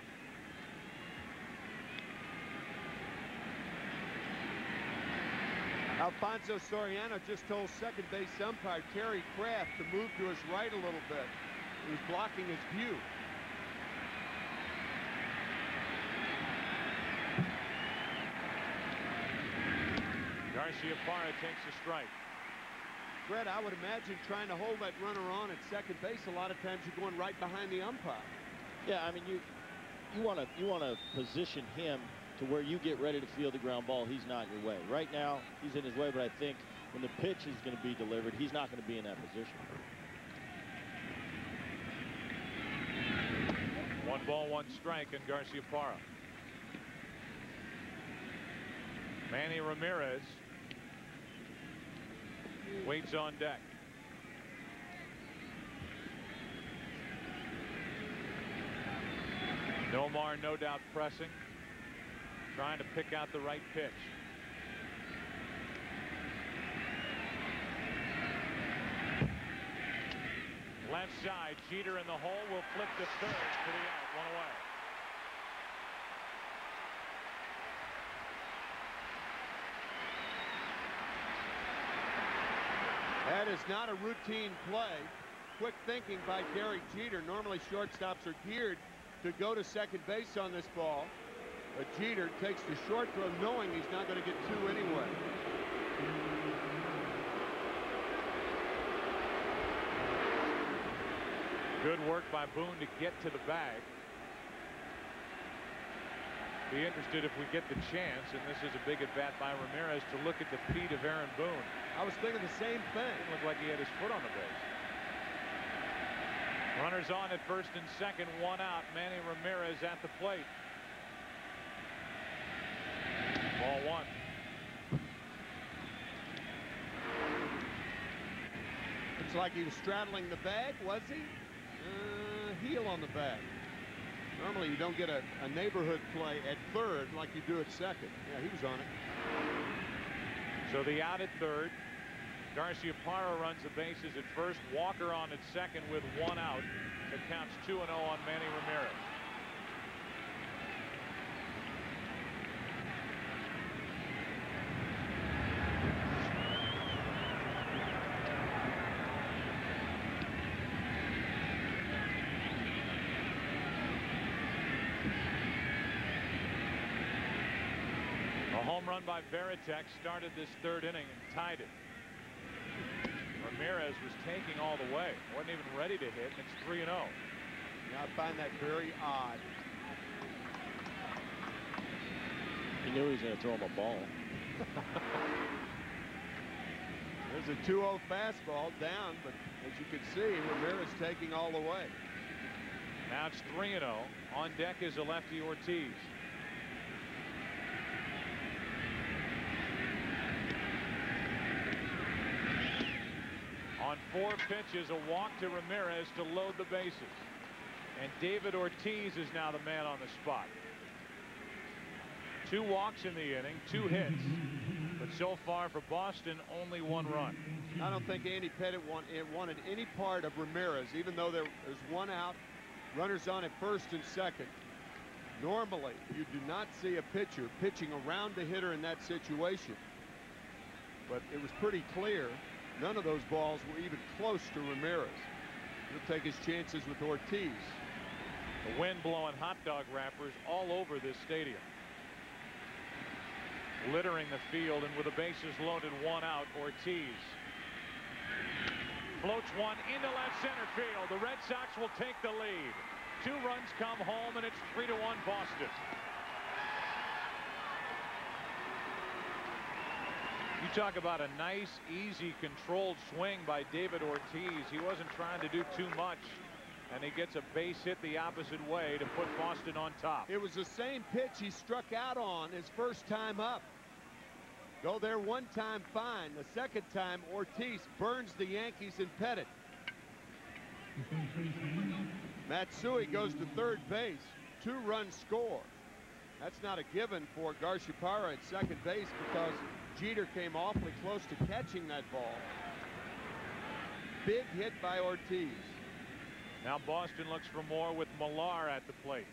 Alfonso Soriano just told second base umpire Terry Kraft to move to his right a little bit. He was blocking his view. Garciaparra takes a strike. Fred, I would imagine trying to hold that runner on at second base, a lot of times you're going right behind the umpire. Yeah, I mean, you want to position him to where you get ready to field the ground ball. He's not in your way. Right now, he's in his way, but I think when the pitch is going to be delivered, he's not going to be in that position. 1 ball, 1 strike, and Garciaparra. Manny Ramirez waits on deck. Nomar no doubt pressing, trying to pick out the right pitch. Left side, Jeter in the hole, will flip to third for the out, one away. That is not a routine play. Quick thinking by Derek Jeter. Normally shortstops are geared to go to second base on this ball. But Jeter takes the short throw knowing he's not going to get two anyway. Good work by Boone to get to the bag. Be interested if we get the chance, and this is a big at bat by Ramirez, to look at the feet of Aaron Boone. I was thinking the same thing. It looked like he had his foot on the base. Runners on at first and second, one out. Manny Ramirez at the plate. Ball one. Looks like he was straddling the bag, was he? Heel on the bag. Normally you don't get a neighborhood play at third like you do at second. Yeah, he was on it. So the out at third. Garciaparra runs the bases at first. Walker on at second with one out. It counts 2-0 on Manny Ramirez. A home run by Pettitte started this third inning and tied it. Ramirez was taking all the way. Wasn't even ready to hit, and it's 3-0. Yeah, I find that very odd. He knew he was going to throw him a ball. There's a 2-0 fastball down, but as you can see, Ramirez taking all the way. Now it's 3-0. On deck is a lefty Ortiz. On 4 pitches, a walk to Ramirez to load the bases. And David Ortiz is now the man on the spot. 2 walks in the inning, 2 hits. But so far for Boston, only 1 run. I don't think Andy Pettitte wanted any part of Ramirez, even though there's 1 out, runners on at first and second. Normally, you do not see a pitcher pitching around the hitter in that situation. But it was pretty clear. None of those balls were even close to Ramirez. He'll take his chances with Ortiz. The wind blowing hot dog wrappers all over this stadium. Littering the field, and with the bases loaded, 1 out, Ortiz floats one into left center field. The Red Sox will take the lead. 2 runs come home, and it's 3-1 Boston. You talk about a nice, easy, controlled swing by David Ortiz. He wasn't trying to do too much, and he gets a base hit the opposite way to put Boston on top. It was the same pitch he struck out on his first time up. Go there 1 time, fine. The second time, Ortiz burns the Yankees in Pettitte. Matsui goes to third base. 2-run score. That's not a given for Garciaparra at second base because Jeter came awfully close to catching that ball. Big hit by Ortiz. Now Boston looks for more with Millar at the plate.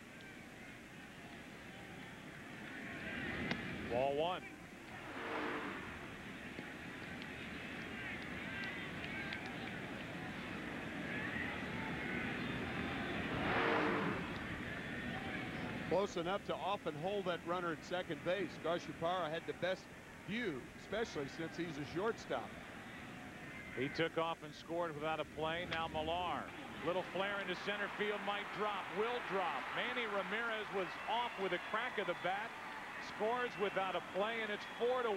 Ball 1. Close enough to often hold that runner at second base. Garciaparra had the best view, especially since he's a shortstop. He took off and scored without a play. Now Millar. Little flare into center field, might drop, will drop. Manny Ramirez was off with a crack of the bat. Scores without a play, and it's 4-1.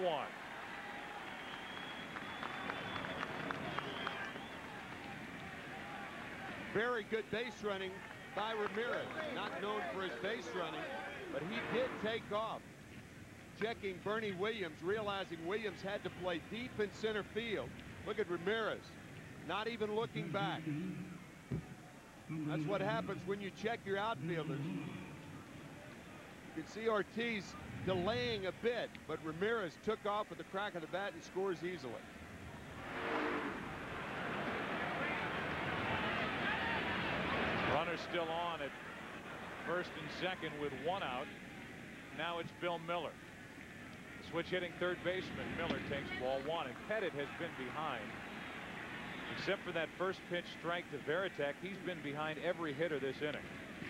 Very good base running by Ramirez. Not known for his base running, but he did take off. Checking Bernie Williams, realizing Williams had to play deep in center field. Look at Ramirez, not even looking back. That's what happens when you check your outfielders. You can see Ortiz delaying a bit, but Ramirez took off with the crack of the bat and scores easily. Runners still on at first and second with one out. Now it's Bill Miller. Switch hitting third baseman Miller takes ball one, and Pettitte has been behind. Except for that first pitch strike to Pettitte, he's been behind every hitter this inning.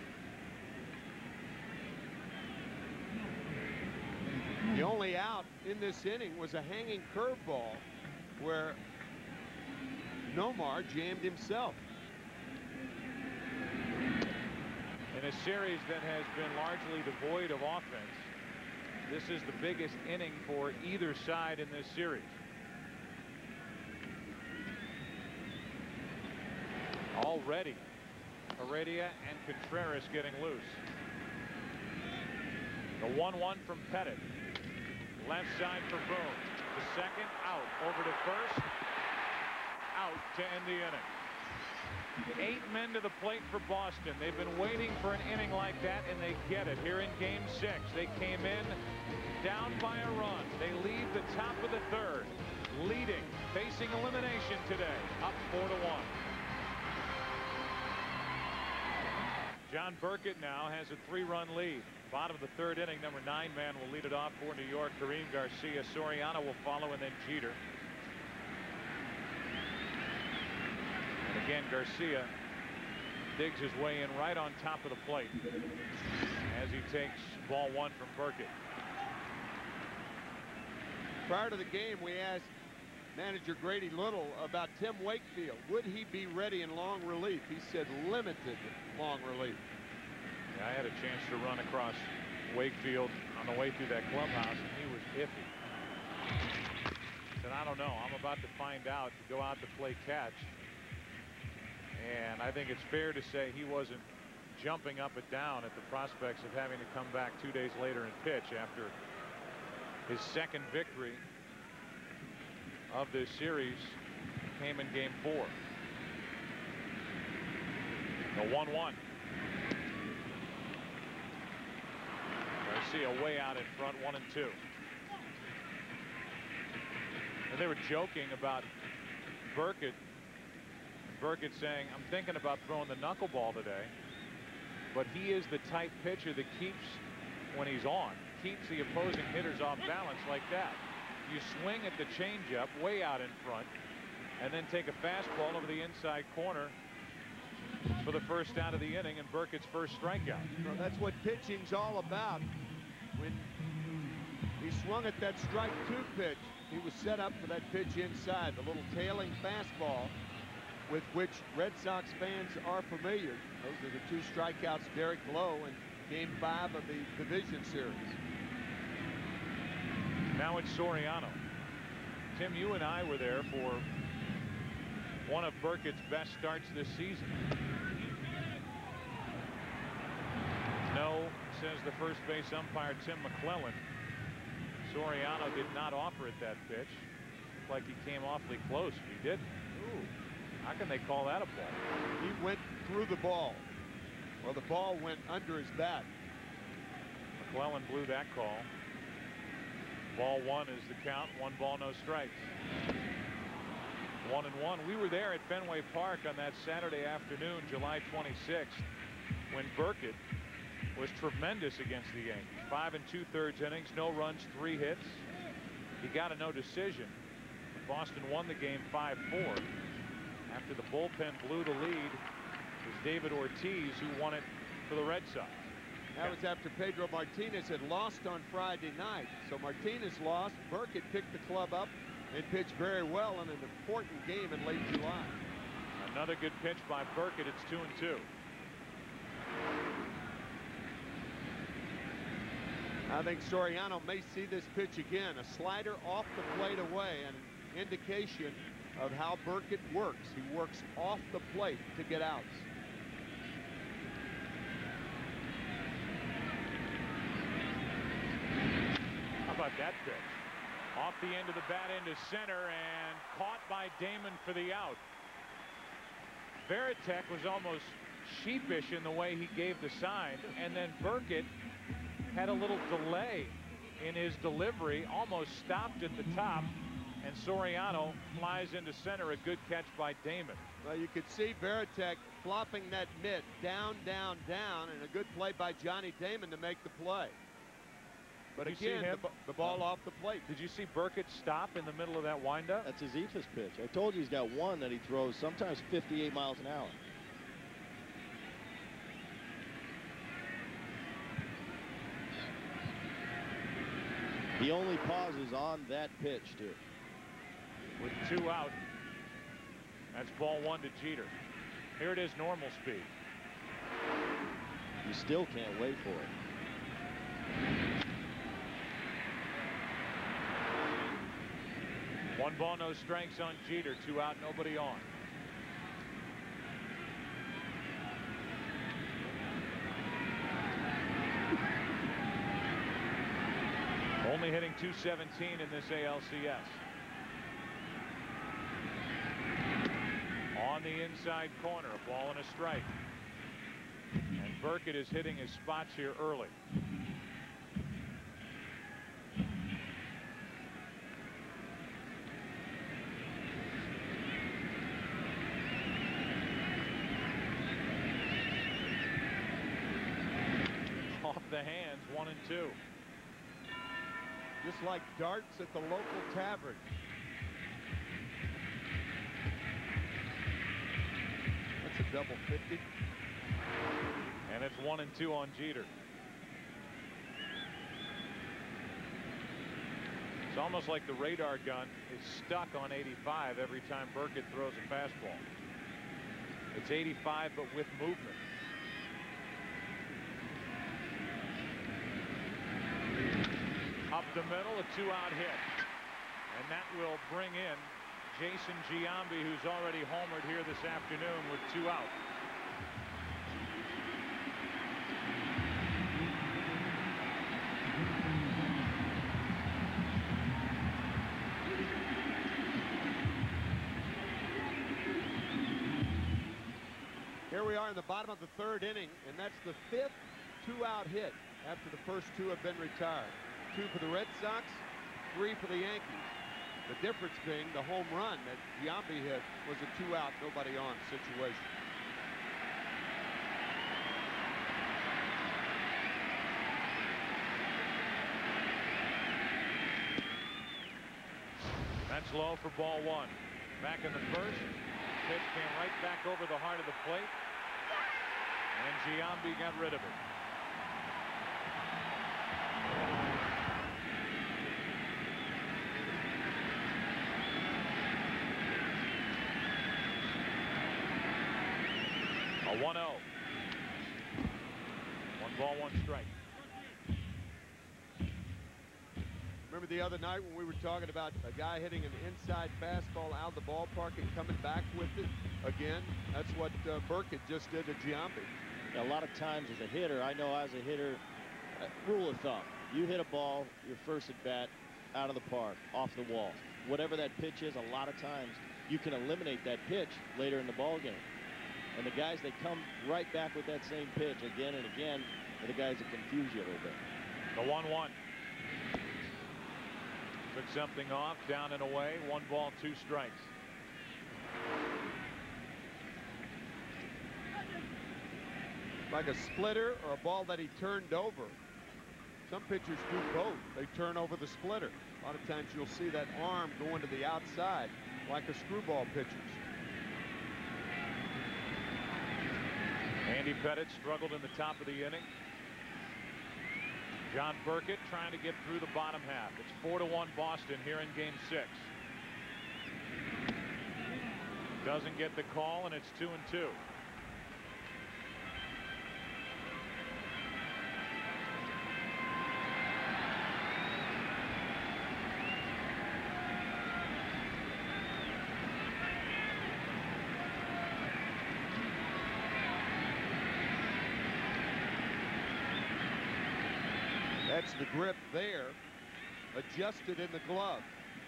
The only out in this inning was a hanging curveball where Nomar jammed himself. In a series that has been largely devoid of offense, this is the biggest inning for either side in this series. Already, Heredia and Contreras getting loose. The 1-1 from Pettitte. Left side for Boone. The second out. Over to first. Out to end the inning. 8 men to the plate for Boston. They've been waiting for an inning like that, and they get it here in Game 6. They came in down by a run. They leave the top of the third, leading, facing elimination today, up 4-1. John Burkett now has a 3-run lead. Bottom of the third inning, number 9 man will lead it off for New York. Kareem Garcia. Soriano will follow, and then Jeter. And again, Garcia digs his way in right on top of the plate as he takes ball one from Burkett. Prior to the game, we asked manager Grady Little about Tim Wakefield. Would he be ready in long relief? He said limited long relief. Yeah, I had a chance to run across Wakefield on the way through that clubhouse, and he was iffy. And I don't know. I'm about to find out to go out to play catch. And I think it's fair to say he wasn't jumping up and down at the prospects of having to come back 2 days later and pitch after his second victory of this series came in Game 4. The 1-1. Garcia way out in front, 1-2. And they were joking about Burkett. Burkett saying, I'm thinking about throwing the knuckleball today, but he is the type pitcher that keeps, when he's on, keeps the opposing hitters off balance like that. You swing at the changeup way out in front and then take a fastball over the inside corner for the first out of the inning and Burkett's first strikeout. Well, that's what pitching's all about. When he swung at that strike 2 pitch, he was set up for that pitch inside, the little tailing fastball with which Red Sox fans are familiar. Those are the 2 strikeouts Derek Lowe in Game 5 of the division series. Now it's Soriano. Tim, you and I were there for one of Burkett's best starts this season. No, says the first base umpire Tim McClellan. Soriano did not offer it that pitch. Looked like he came awfully close. He didn't. Ooh. How can they call that a ball? He went through the ball. Well, the ball went under his bat. McClellan blew that call. Ball 1 is the count. 1 ball, no strikes. 1-1. We were there at Fenway Park on that Saturday afternoon, July 26th, when Burkett was tremendous against the Yankees. 5 2/3 innings, no runs, 3 hits. He got a no decision. Boston won the game 5-4. After the bullpen blew the lead, it was David Ortiz who won it for the Red Sox. That was after Pedro Martinez had lost on Friday night. So Martinez lost. Burkett picked the club up and pitched very well in an important game in late July. Another good pitch by Burkett. It's 2-2. I think Soriano may see this pitch again. A slider off the plate away, and an indication of how Burkett works. He works off the plate to get outs. How about that pitch? Off the end of the bat into center and caught by Damon for the out. Pettitte was almost sheepish in the way he gave the sign, and then Burkett had a little delay in his delivery, almost stopped at the top, and Soriano flies into center. A good catch by Damon. Well, you could see Pettitte flopping that mitt down, down, down, and a good play by Johnny Damon to make the play. But Did you again, see him? the ball off the plate. Did you see Burkett stop in the middle of that windup? That's his eephus pitch. I told you he's got one that he throws sometimes 58 miles an hour. He only pauses on that pitch, too. With 2 out, that's ball 1 to Jeter. Here it is, normal speed. You still can't wait for it. 1 ball, no strikes on Jeter. 2 out, nobody on. Only hitting .217 in this ALCS. On the inside corner, a ball and a strike. And Burkett is hitting his spots here early. Off the hands, 1 and 2. Just like darts at the local tavern. That's a double 50. And it's 1 and 2 on Jeter. It's almost like the radar gun is stuck on 85 every time Burkett throws a fastball. It's 85 but with movement. Up the middle, a 2-out hit. And that will bring in Jason Giambi, who's already homered here this afternoon with 2 out. Here we are in the bottom of the 3rd inning, and that's the 5th 2-out hit after the first 2 have been retired. 2 for the Red Sox, 3 for the Yankees. The difference being the home run that Giambi hit was a 2-out, nobody on situation. That's low for ball 1. Back in the first, pitch came right back over the heart of the plate, and Giambi got rid of it. A 1-0. 1 ball, 1 strike. Remember the other night when we were talking about a guy hitting an inside fastball out of the ballpark and coming back with it again? That's what Burkett just did to Giambi. A lot of times as a hitter, I know as a hitter, rule of thumb, you hit a ball your first at bat out of the park, off the wall. Whatever that pitch is, a lot of times you can eliminate that pitch later in the ball game. And the guys that come right back with that same pitch again and again are the guys that confuse you a little bit. The 1-1. Took something off, down and away. 1 ball, 2 strikes. Like a splitter or a ball that he turned over. Some pitchers do both. They turn over the splitter. A lot of times you'll see that arm going to the outside like a screwball pitcher's. Andy Pettitte struggled in the top of the inning. John Burkett trying to get through the bottom half. It's 4-1 Boston here in game 6. Doesn't get the call, and it's 2-2. That's the grip there, adjusted in the glove.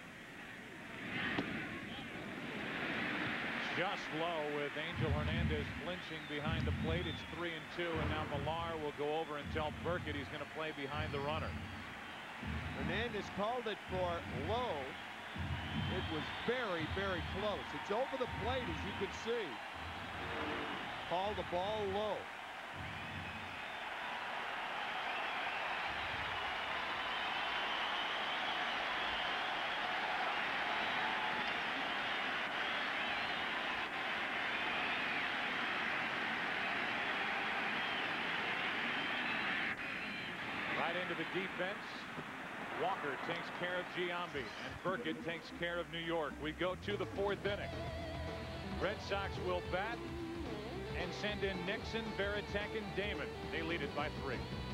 Just low with Angel Hernandez flinching behind the plate. It's 3-2, and now Millar will go over and tell Burkett he's going to play behind the runner. Hernandez called it for low. It was very, very close. It's over the plate, as you can see. call the ball low. Right into the defense. Walker takes care of Giambi, and Burkett takes care of New York. We go to the 4th inning. Red Sox will bat and send in Nixon, Pettitte, and Damon. They lead it by 3.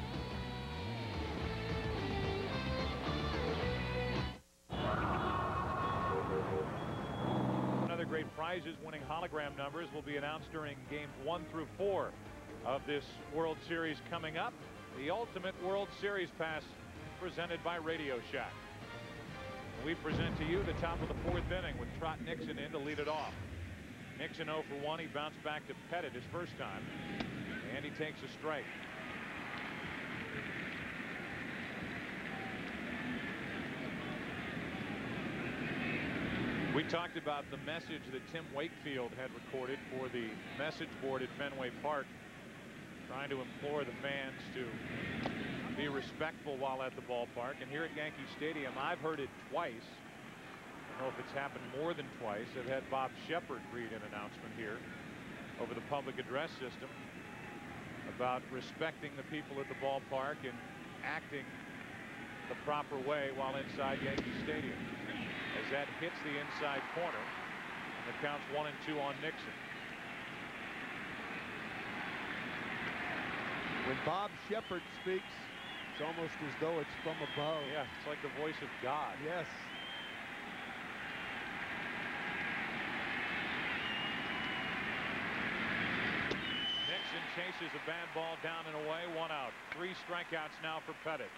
Another great prizes winning hologram numbers will be announced during games 1 through 4 of this World Series coming up. The Ultimate World Series Pass presented by Radio Shack. We present to you the top of the 4th inning with Trot Nixon in to lead it off. Nixon 0 for 1. He bounced back to Pettitte his first time, and he takes a strike. We talked about the message that Tim Wakefield had recorded for the message board at Fenway Park, trying to implore the fans to be respectful while at the ballpark. And here at Yankee Stadium, I've heard it twice. I don't know if it's happened more than twice. I've had Bob Shepard read an announcement here over the public address system about respecting the people at the ballpark and acting the proper way while inside Yankee Stadium. As that hits the inside corner, and it counts 1-2 on Nixon. When Bob Shepard speaks, it's almost as though it's from above. Yeah, it's like the voice of God. Yes. Nixon chases a bad ball down and away. 1 out. 3 strikeouts now for Pettitte.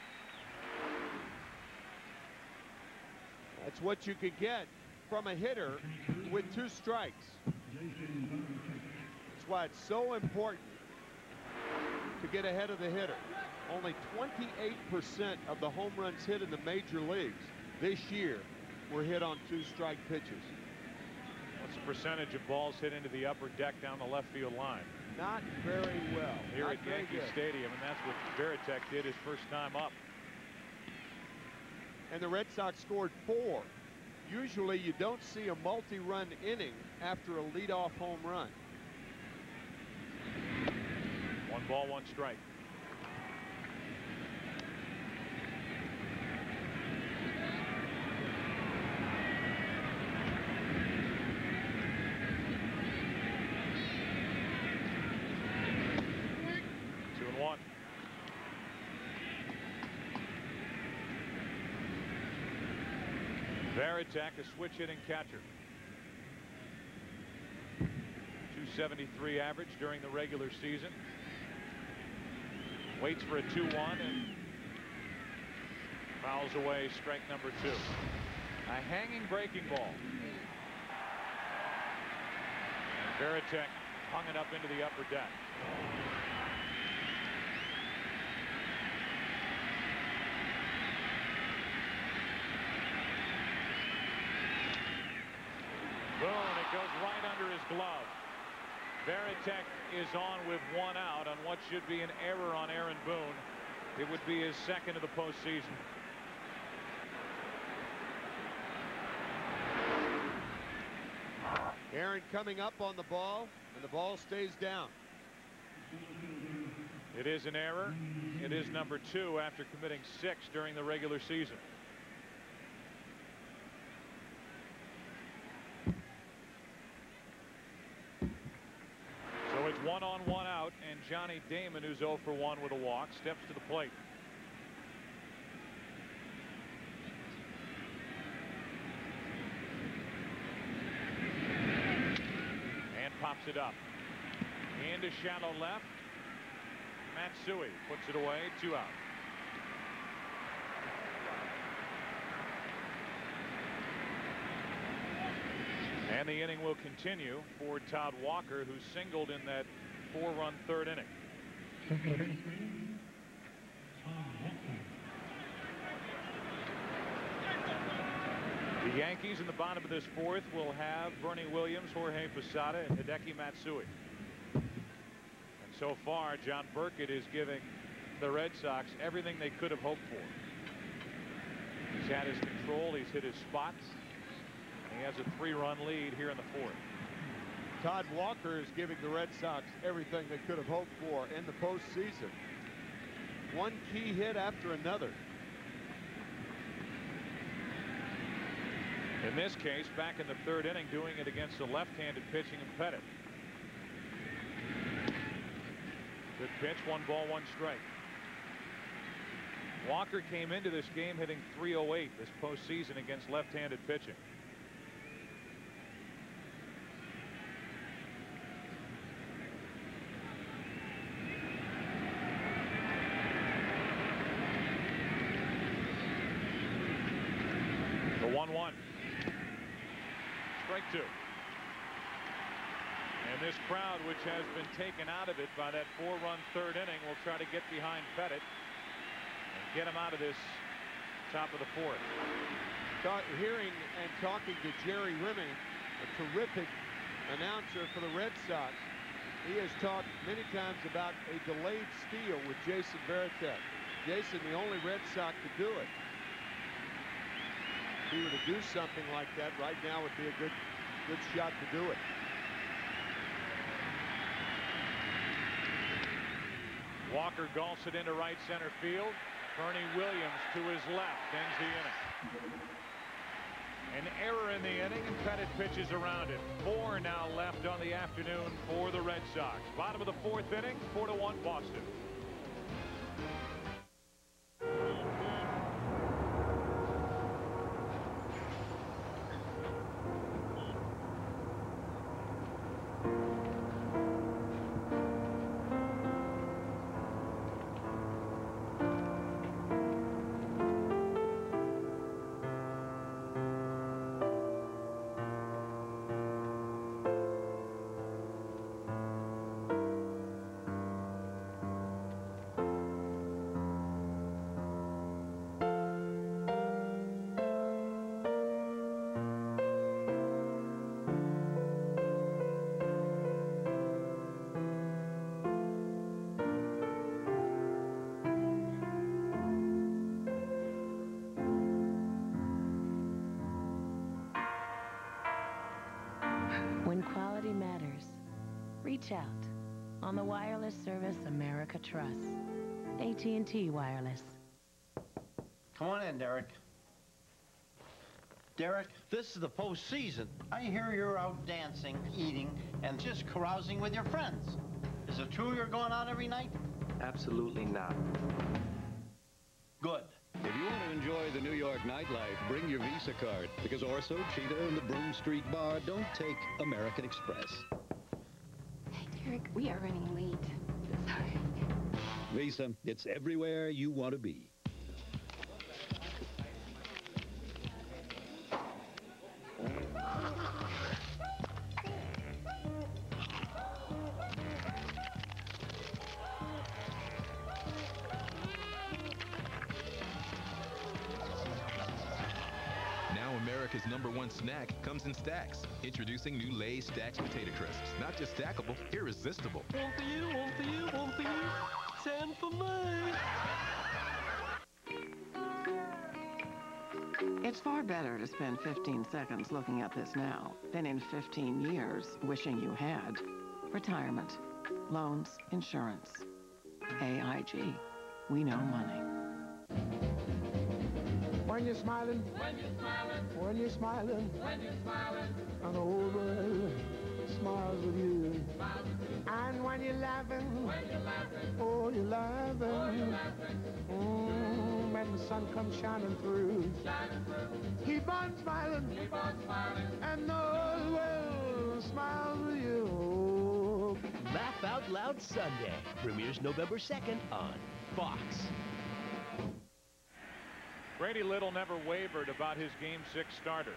That's what you could get from a hitter with 2 strikes. That's why it's so important to get ahead of the hitter. Only 28% of the home runs hit in the major leagues this year were hit on 2-strike pitches. What's the percentage of balls hit into the upper deck down the left field line? Not very well. Here at Yankee Stadium, and that's what Pettitte did his first time up. And the Red Sox scored 4. Usually you don't see a multi-run inning after a leadoff home run. 1 ball, 1 strike. Pettitte, a switch hitting catcher. 273 average during the regular season. Waits for a 2-1 and fouls away strike number 2. A hanging breaking ball. And Pettitte hung it up into the upper deck. Boone, it goes right under his glove. Pettitte is on with 1 out on what should be an error on Aaron Boone. It would be his 2nd of the postseason. Aaron coming up on the ball, and the ball stays down. It is an error. It is number 2 after committing 6 during the regular season. So it's 1 on 1 out, and Johnny Damon, who's 0 for 1 with a walk, steps to the plate. And pops it up. Into shallow left. Matsui puts it away. 2 out. And the inning will continue for Todd Walker, who singled in that 4-run 3rd inning. The Yankees in the bottom of this 4th will have Bernie Williams, Jorge Posada, and Hideki Matsui. so far, John Burkett is giving the Red Sox everything they could have hoped for. He's had his control. He's hit his spots. And he has a 3-run lead here in the 4th. Todd Walker is giving the Red Sox everything they could have hoped for in the postseason. One key hit after another. In this case, back in the 3rd inning, doing it against the left-handed pitching of Pettitte. Good pitch, 1 ball, 1 strike. Walker came into this game hitting .308 this postseason against left-handed pitching. The 1-1. Strike 2. And this crowd, which has been taken out of it by that 4-run 3rd inning, will try to get behind Pettitte and get him out of this top of the 4th. Hearing and talking to Jerry Rimming, a terrific announcer for the Red Sox. He has talked many times about a delayed steal with Jason Pettitte. Jason, the only Red Sox to do it. If he were to do something like that right now, would be a good shot to do it. Walker gulps it into right center field. Bernie Williams to his left ends the inning. An error in the inning, and Pettitte pitches around it. 4 now left on the afternoon for the Red Sox. Bottom of the 4th inning, 4-1 Boston. When quality matters, reach out on the wireless service America trusts. AT&T Wireless. Come on in, Derek. Derek, this is the postseason. I hear you're out dancing, eating, and just carousing with your friends. Is it true you're going out every night? Absolutely not. Good. If you want to enjoy the New York nightlife, bring your Visa card, because Orso, Cheetah, and the Broome Street Bar don't take American Express. Hey, Derek, we are running late. Sorry. Visa, it's everywhere you want to be. America's #1 snack comes in stacks. Introducing new Lay's Stacks Potato Crisps. Not just stackable, irresistible. One for you, one for you, one for you. 10 for me. It's far better to spend 15 seconds looking at this now than in 15 years wishing you had. Retirement, loans, insurance. AIG. We know money. When you're smiling, when you're smiling, when you're smiling, when you're smiling, and the whole world smiles with you. And when you're laughing, oh, you're laughing, when the sun comes shining through, keep on smiling, and the whole world smiles with you. Laugh Out Loud Sunday premieres November 2nd on Fox. Brady Little never wavered about his Game 6 starter.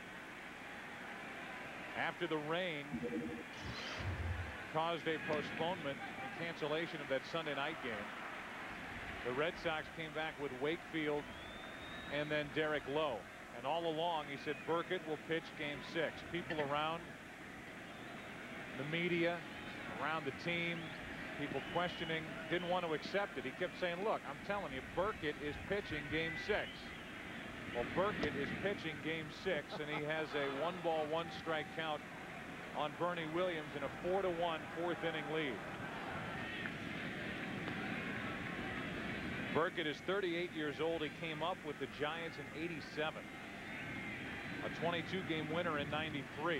After the rain caused a postponement and cancellation of that Sunday night game, the Red Sox came back with Wakefield and then Derek Lowe. And all along, he said Burkett will pitch Game 6. People around the media, around the team, people questioning, didn't want to accept it. He kept saying, look, I'm telling you, Burkett is pitching game 6. Well, Burkett is pitching game 6, and he has a 1-ball, 1-strike count on Bernie Williams in a 4-1 4th-inning lead. Burkett is 38 years old. He came up with the Giants in '87. A 22-game winner in '93.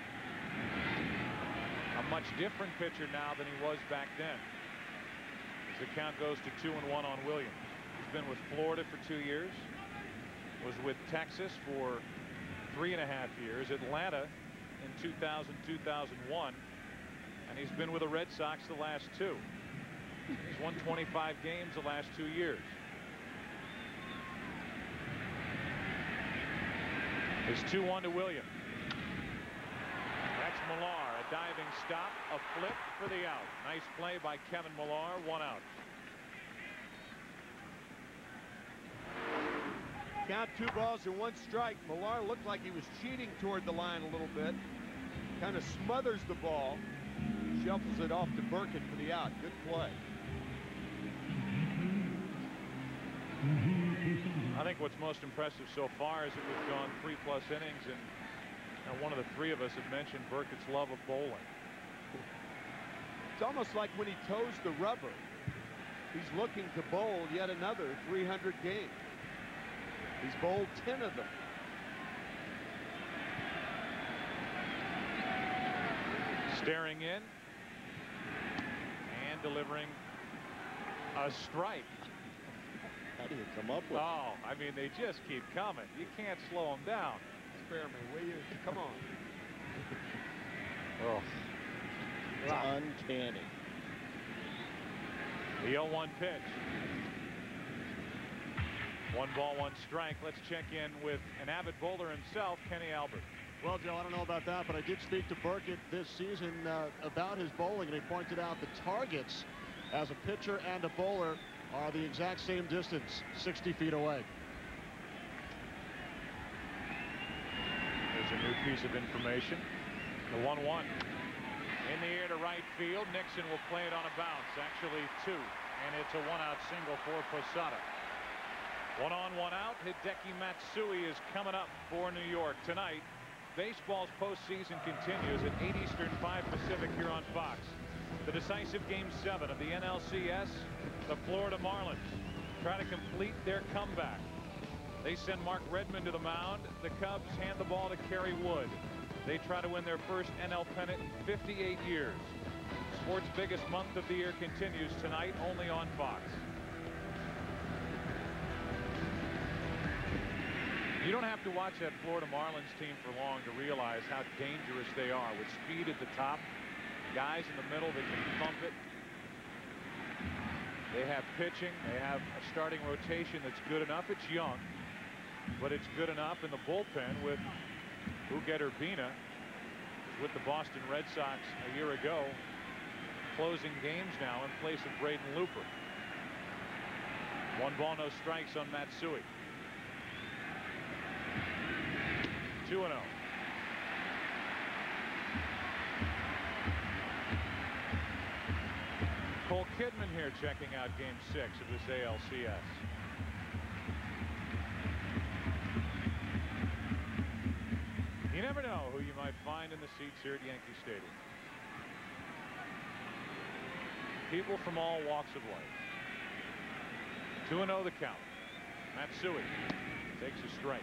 A much different pitcher now than he was back then. As the count goes to 2-1 on Williams. He's been with Florida for 2 years. Was with Texas for 3.5 years. Atlanta in 2000, 2001. And he's been with the Red Sox the last 2. He's won 25 games the last 2 years. It's 2-1 to Williams. That's Millar. A diving stop, a flip for the out. Nice play by Kevin Millar. 1 out. Count 2 balls and 1 strike. Millar looked like he was cheating toward the line a little bit. Kind of smothers the ball. Shuffles it off to Burkett for the out. Good play. I think what's most impressive so far is that we've gone 3+ innings, and one of the 3 of us have mentioned Burkett's love of bowling. It's almost like when he toes the rubber, he's looking to bowl yet another 300 games. He's bowled 10 of them. Staring in and delivering a strike. How do you come up with? Oh, I mean, they just keep coming. You can't slow them down. Spare me, will you? Come on. Oh, it's uncanny. The 0-1 pitch. 1 ball, 1 strike. Let's check in with an avid bowler himself, Kenny Albert. Well, Joe, I don't know about that, but I did speak to Burkett this season about his bowling, and he pointed out the targets as a pitcher and a bowler are the exact same distance, 60 feet away. There's a new piece of information. The 1-1. In the air to right field. Nixon will play it on a bounce. Actually 2. And it's a 1-out single for Posada. 1 on, 1 out. Hideki Matsui is coming up for New York tonight. Baseball's postseason continues at 8 Eastern, 5 Pacific here on Fox. The decisive Game 7 of the NLCS. The Florida Marlins try to complete their comeback. They send Mark Redmond to the mound. The Cubs hand the ball to Kerry Wood. They try to win their first NL pennant in 58 years. Sports' biggest month of the year continues tonight only on Fox. You don't have to watch that Florida Marlins team for long to realize how dangerous they are, with speed at the top, guys in the middle that can thump it. They have pitching. They have a starting rotation that's good enough. It's young, but it's good enough in the bullpen with Uget Urbina, with the Boston Red Sox a year ago, closing games now in place of Braden Looper. 1 ball, no strikes on Matsui. 2-0. Cole Kidman here checking out Game 6 of this ALCS. You never know who you might find in the seats here at Yankee Stadium. People from all walks of life. 2-0 the count. Matsui takes a strike.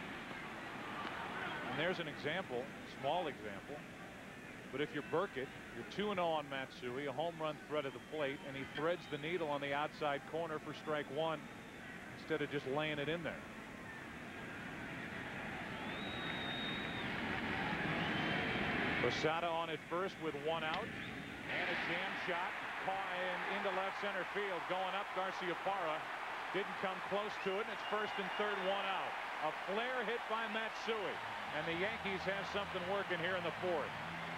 And there's an example, small example. But if you're Burkett, you're 2-0 on Matsui, a home run threat at the plate, and he threads the needle on the outside corner for strike 1 instead of just laying it in there. Posada on at first with 1 out, and a jam shot into left center field. Going up, Garciaparra didn't come close to it, and it's first and third, 1 out. A flare hit by Matsui, and the Yankees have something working here in the 4th.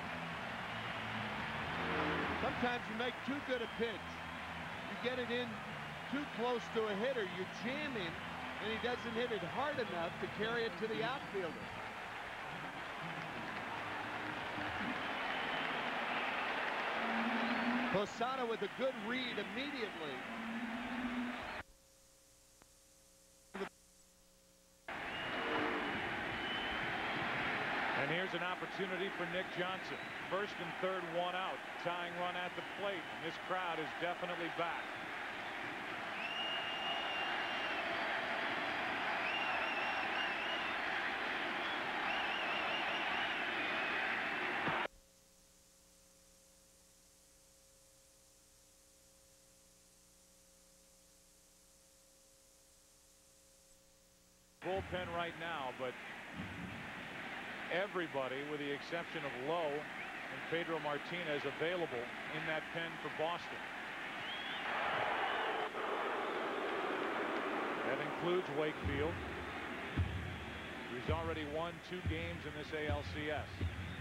Sometimes you make too good a pitch. You get it in too close to a hitter. You jam him, and he doesn't hit it hard enough to carry it to the outfielder. Posada with a good read immediately. And here's an opportunity for Nick Johnson. First and third, one out. Tying run at the plate. And this crowd is definitely back. Bullpen right now, but everybody, with the exception of Lowe and Pedro Martinez, available in that pen for Boston. That includes Wakefield. He's already won 2 games in this ALCS.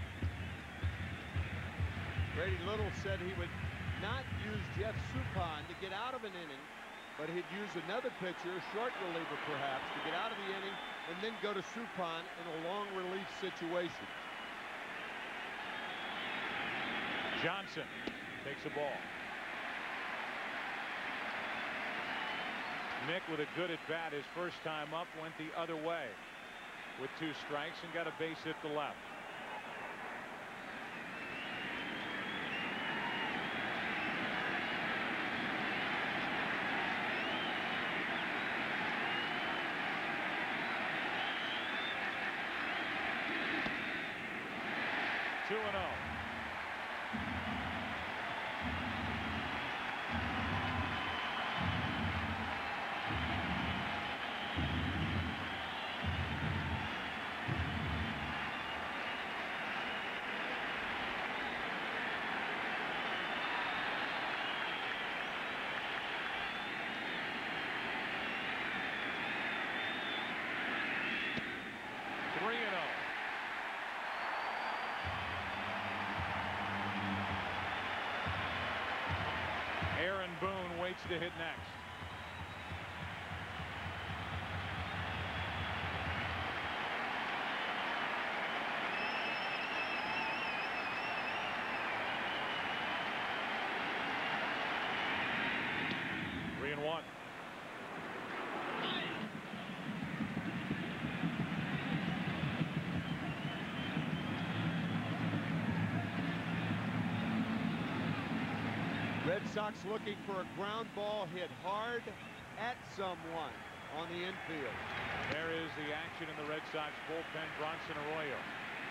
Brady Little said he would not use Jeff Suppan to get out of an inning, but he'd use another pitcher, a short reliever perhaps, to get out of the inning and then go to Suppan in a long relief situation. Johnson takes a ball. Nick with a good at bat his first time up, went the other way with 2 strikes and got a base hit to left. Aaron Boone waits to hit next. Three and one. Red Sox looking for a ground ball hit hard at someone on the infield. There is the action in the Red Sox bullpen. Bronson Arroyo.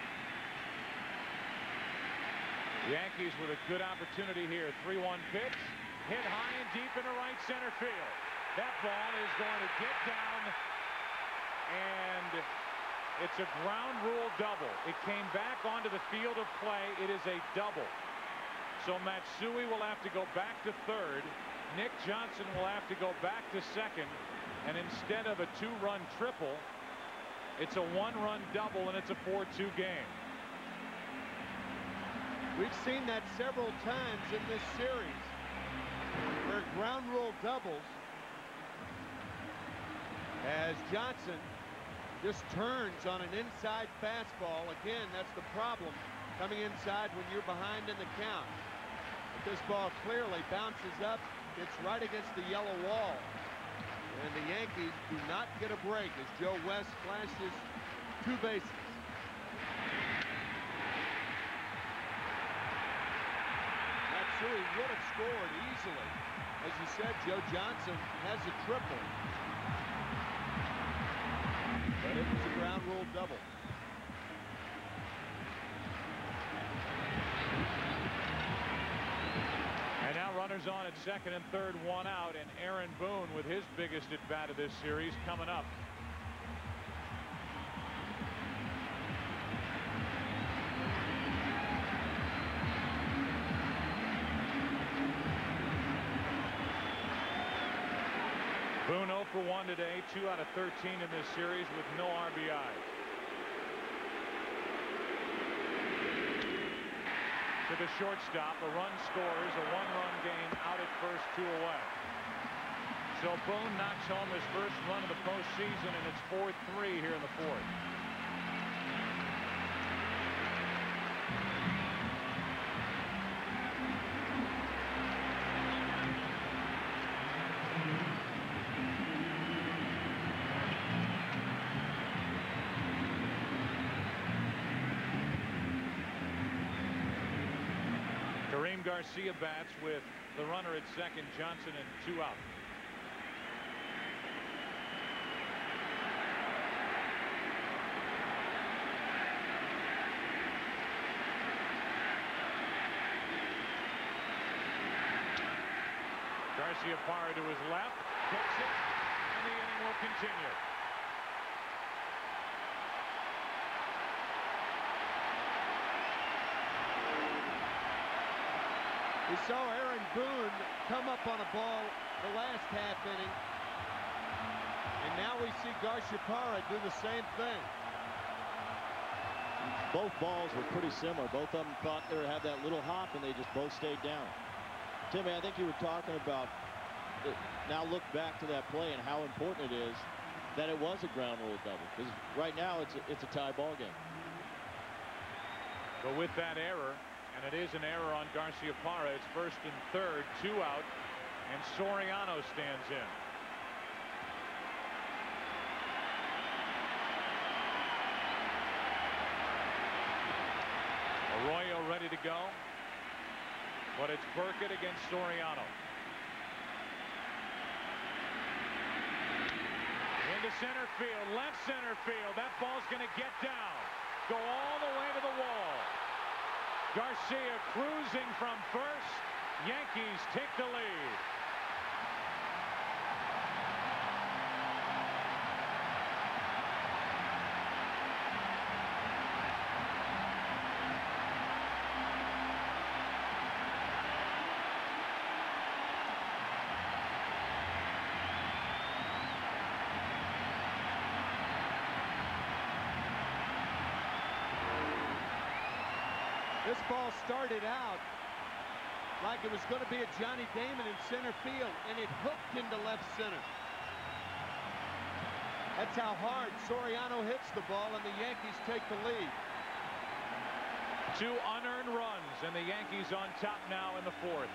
Yankees with a good opportunity here. 3-1 pitch. Hit high and deep into right center field. That ball is going to get down, and it's a ground rule double. It came back onto the field of play. It is a double. So Matsui will have to go back to third. Nick Johnson will have to go back to second. And instead of a 2-run triple, it's a 1-run double, and it's a 4-2 game. We've seen that several times in this series, where ground rule doubles, as Johnson just turns on an inside fastball. Again, that's the problem, coming inside when you're behind in the count. But this ball clearly bounces up. It's right against the yellow wall. And the Yankees do not get a break as Joe West flashes 2 bases. Matsui would have scored easily. As you said, Joe Johnson has a triple. But it was a ground rule double. And now runners on at second and third, 1 out, and Aaron Boone with his biggest at bat of this series coming up. Boone 0 for 1 today, 2 out of 13 in this series with no RBIs. To the shortstop, a run scores, a 1-run game out at first, 2 away. So Boone knocks home his first run of the postseason, and it's 4-3 here in the 4th. Garcia bats with the runner at second, Johnson, and 2 out. Garcia-Parra to his left, takes it, and the inning will continue. We saw Aaron Boone come up on a ball the last half inning, and now we see Garcia-Parra do the same thing. Both balls were pretty similar. Both of them thought they had that little hop, and they just both stayed down. Timmy, I think you were talking about now look back to that play and how important it is that it was a ground rule double, because right now it's a tie ball game. But with that error, and it is an error on Garcia-Parra, it's first and third, 2 out, and Soriano stands in. Arroyo ready to go, but it's Burkett against Soriano. Into center field, left center field. That ball's going to get down, go all the way to the wall. Garcia cruising from first. Yankees take the lead. This ball started out like it was going to be a Johnny Damon in center field, and it hooked into left center. That's how hard Soriano hits the ball, and the Yankees take the lead. 2 unearned runs, and the Yankees on top now in the 4th.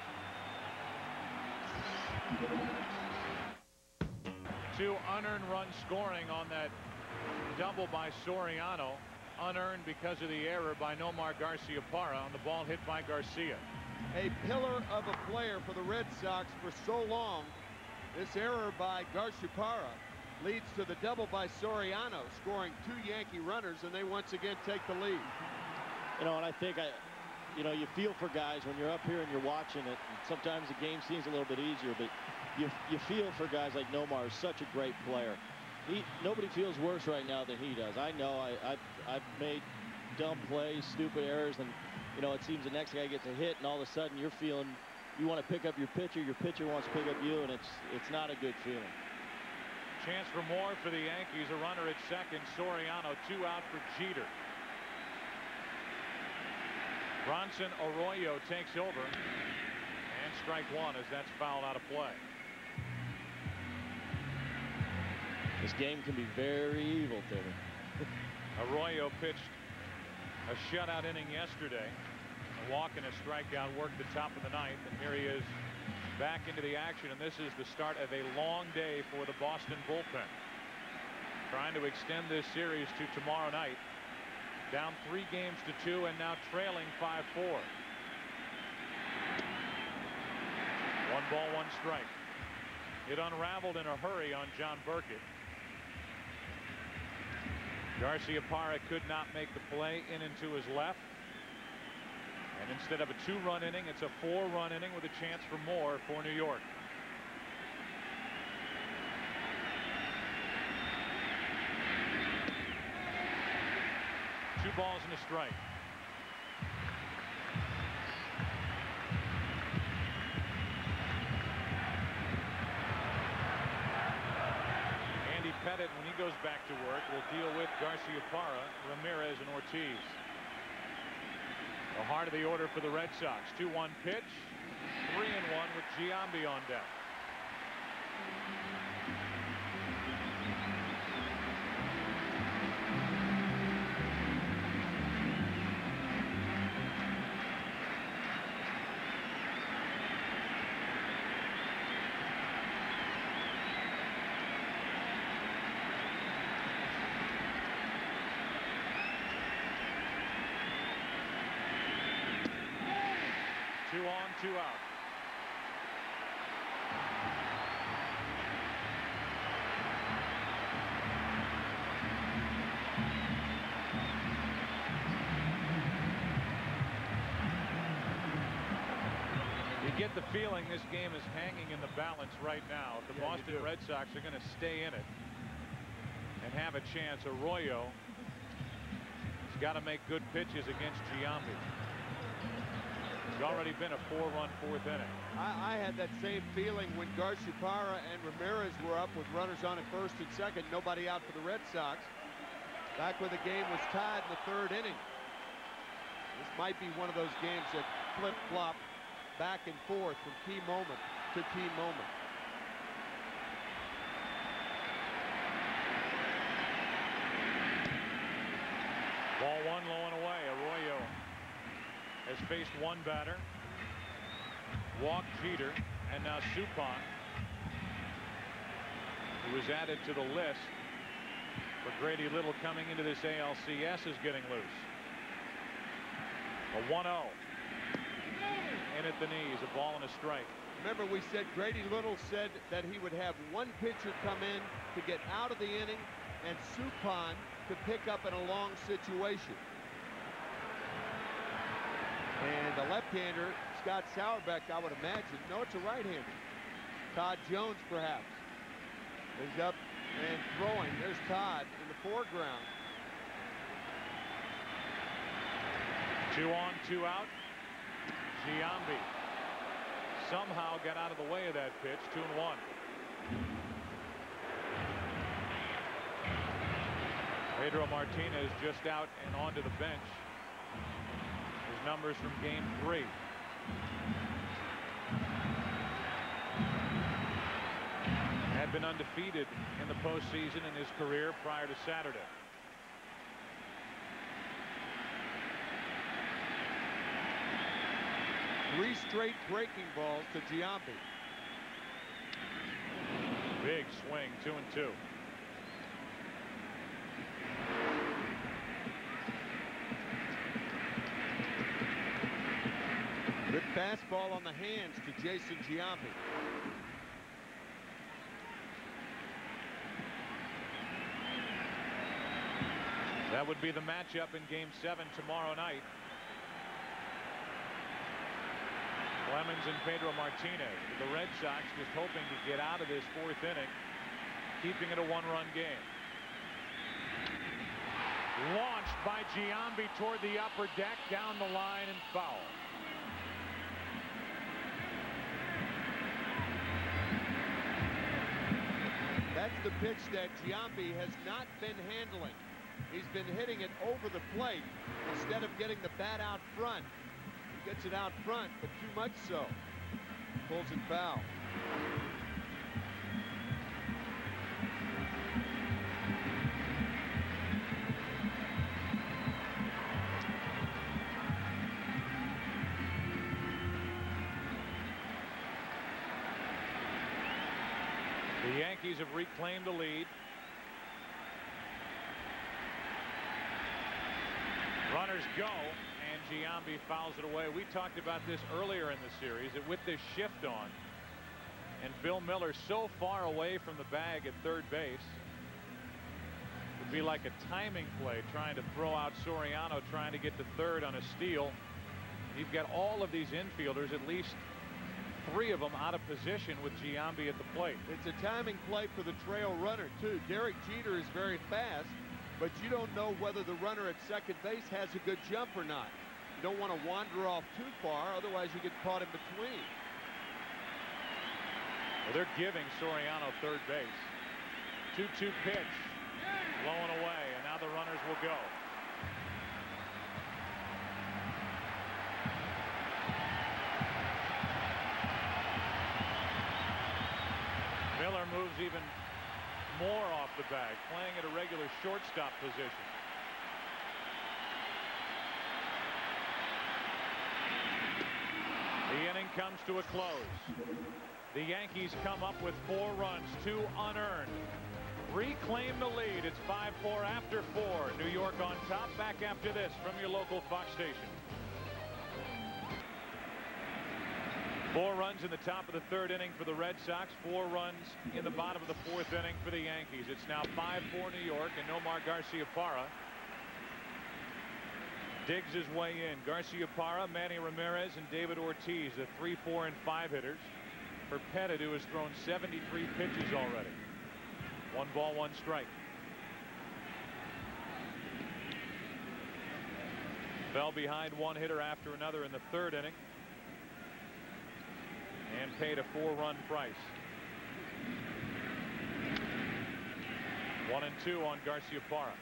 2 unearned runs scoring on that double by Soriano. Unearned because of the error by Nomar Garcia-Parra on the ball hit by Garcia. A pillar of a player for the Red Sox for so long. This error by Garcia-Parra leads to the double by Soriano, scoring 2 Yankee runners, and they once again take the lead. You know, and I think you feel for guys when you're up here and you're watching it. And sometimes the game seems a little bit easier, but you feel for guys like Nomar, such a great player. Nobody feels worse right now than he does. I know I've made dumb plays, stupid errors, and it seems the next guy gets a hit, and all of a sudden you're feeling you want to pick up your pitcher wants to pick up you, and it's not a good feeling. Chance for more for the Yankees. A runner at second. Soriano 2 out for Jeter. Bronson Arroyo takes over, and strike 1 as that's fouled out of play. This game can be very evil, Timmy. Arroyo pitched a shutout inning yesterday. A walk and a strikeout worked the top of the 9th, and here he is back into the action, and this is the start of a long day for the Boston bullpen. Trying to extend this series to tomorrow night. Down 3 games to 2 and now trailing 5-4. 1 ball, 1 strike. It unraveled in a hurry on John Burkett. Garcia-Parra could not make the play in and to his left. And instead of a 2-run inning, it's a 4-run inning with a chance for more for New York. Two balls and a strike. Pettitte, when he goes back to work, will deal with Garcia-Parra, Ramirez, and Ortiz. The heart of the order for the Red Sox. 2-1 pitch. 3-1 with Giambi on deck. on, 2 out. You get the feeling this game is hanging in the balance right now. If the Boston Red Sox are going to stay in it and have a chance, Arroyo has got to make good pitches against Giambi. It's already been a 4-run 4th inning. I had that same feeling when Garciaparra and Ramirez were up with runners on at first and second, nobody out for the Red Sox. Back when the game was tied in the 3rd inning. This might be one of those games that flip-flop back and forth from key moment to key moment. Ball 1 low and away. Arroyo has faced 1 batter, walked Jeter, and now Suppan, who was added to the list for Grady Little coming into this ALCS, is getting loose. A 1-0. In at the knees, a ball and a strike. Remember, we said Grady Little said that he would have 1 pitcher come in to get out of the inning and Suppan to pick up in a long situation. And the left-hander, Scott Sauerbeck, I would imagine. No, it's a right-hander. Todd Jones, perhaps, is up and throwing. There's Todd in the foreground. 2 on, 2 out. Giambi somehow got out of the way of that pitch. 2-1. Pedro Martinez just out and onto the bench. His numbers from game 3. Had been undefeated in the postseason in his career prior to Saturday. Three straight breaking balls to Giambi. Big swing, 2-2. Good fastball on the hands to Jason Giambi. That would be the matchup in Game 7 tomorrow night. Clemens and Pedro Martinez. The Red Sox just hoping to get out of this 4th inning, keeping it a 1-run game. Launched by Giambi toward the upper deck, down the line, and foul. That's the pitch that Giambi has not been handling. He's been hitting it over the plate instead of getting the bat out front. Gets it out front, but too much so. Pulls it foul. The Yankees have reclaimed the lead. Runners go. And Giambi fouls it away. We talked about this earlier in the series, that with this shift on and Bill Miller so far away from the bag at 3rd base, it would be like a timing play trying to throw out Soriano, trying to get to 3rd on a steal. You've got all of these infielders, at least 3 of them out of position with Giambi at the plate. It's a timing play for the trail runner too. Derek Jeter is very fast, but you don't know whether the runner at 2nd base has a good jump or not. You don't want to wander off too far, otherwise you get caught in between. Well, they're giving Soriano 3rd base. 2-2 pitch, blowing away, and now the runners will go. Miller moves even more off the bag, playing at a regular shortstop position. The inning comes to a close. The Yankees come up with 4 runs, 2 unearned. Reclaim the lead. It's 5-4 after 4. New York on top. Back after this from your local Fox station. 4 runs in the top of the 3rd inning for the Red Sox. 4 runs in the bottom of the 4th inning for the Yankees. It's now 5-4 New York, and Nomar Garciaparra digs his way in. Garciaparra, Manny Ramirez, and David Ortiz, the 3, 4, and 5 hitters for Pettitte, who has thrown 73 pitches already. 1 ball, 1 strike. Fell behind 1 hitter after another in the 3rd inning and paid a 4-run price. 1-2 on Garciaparra.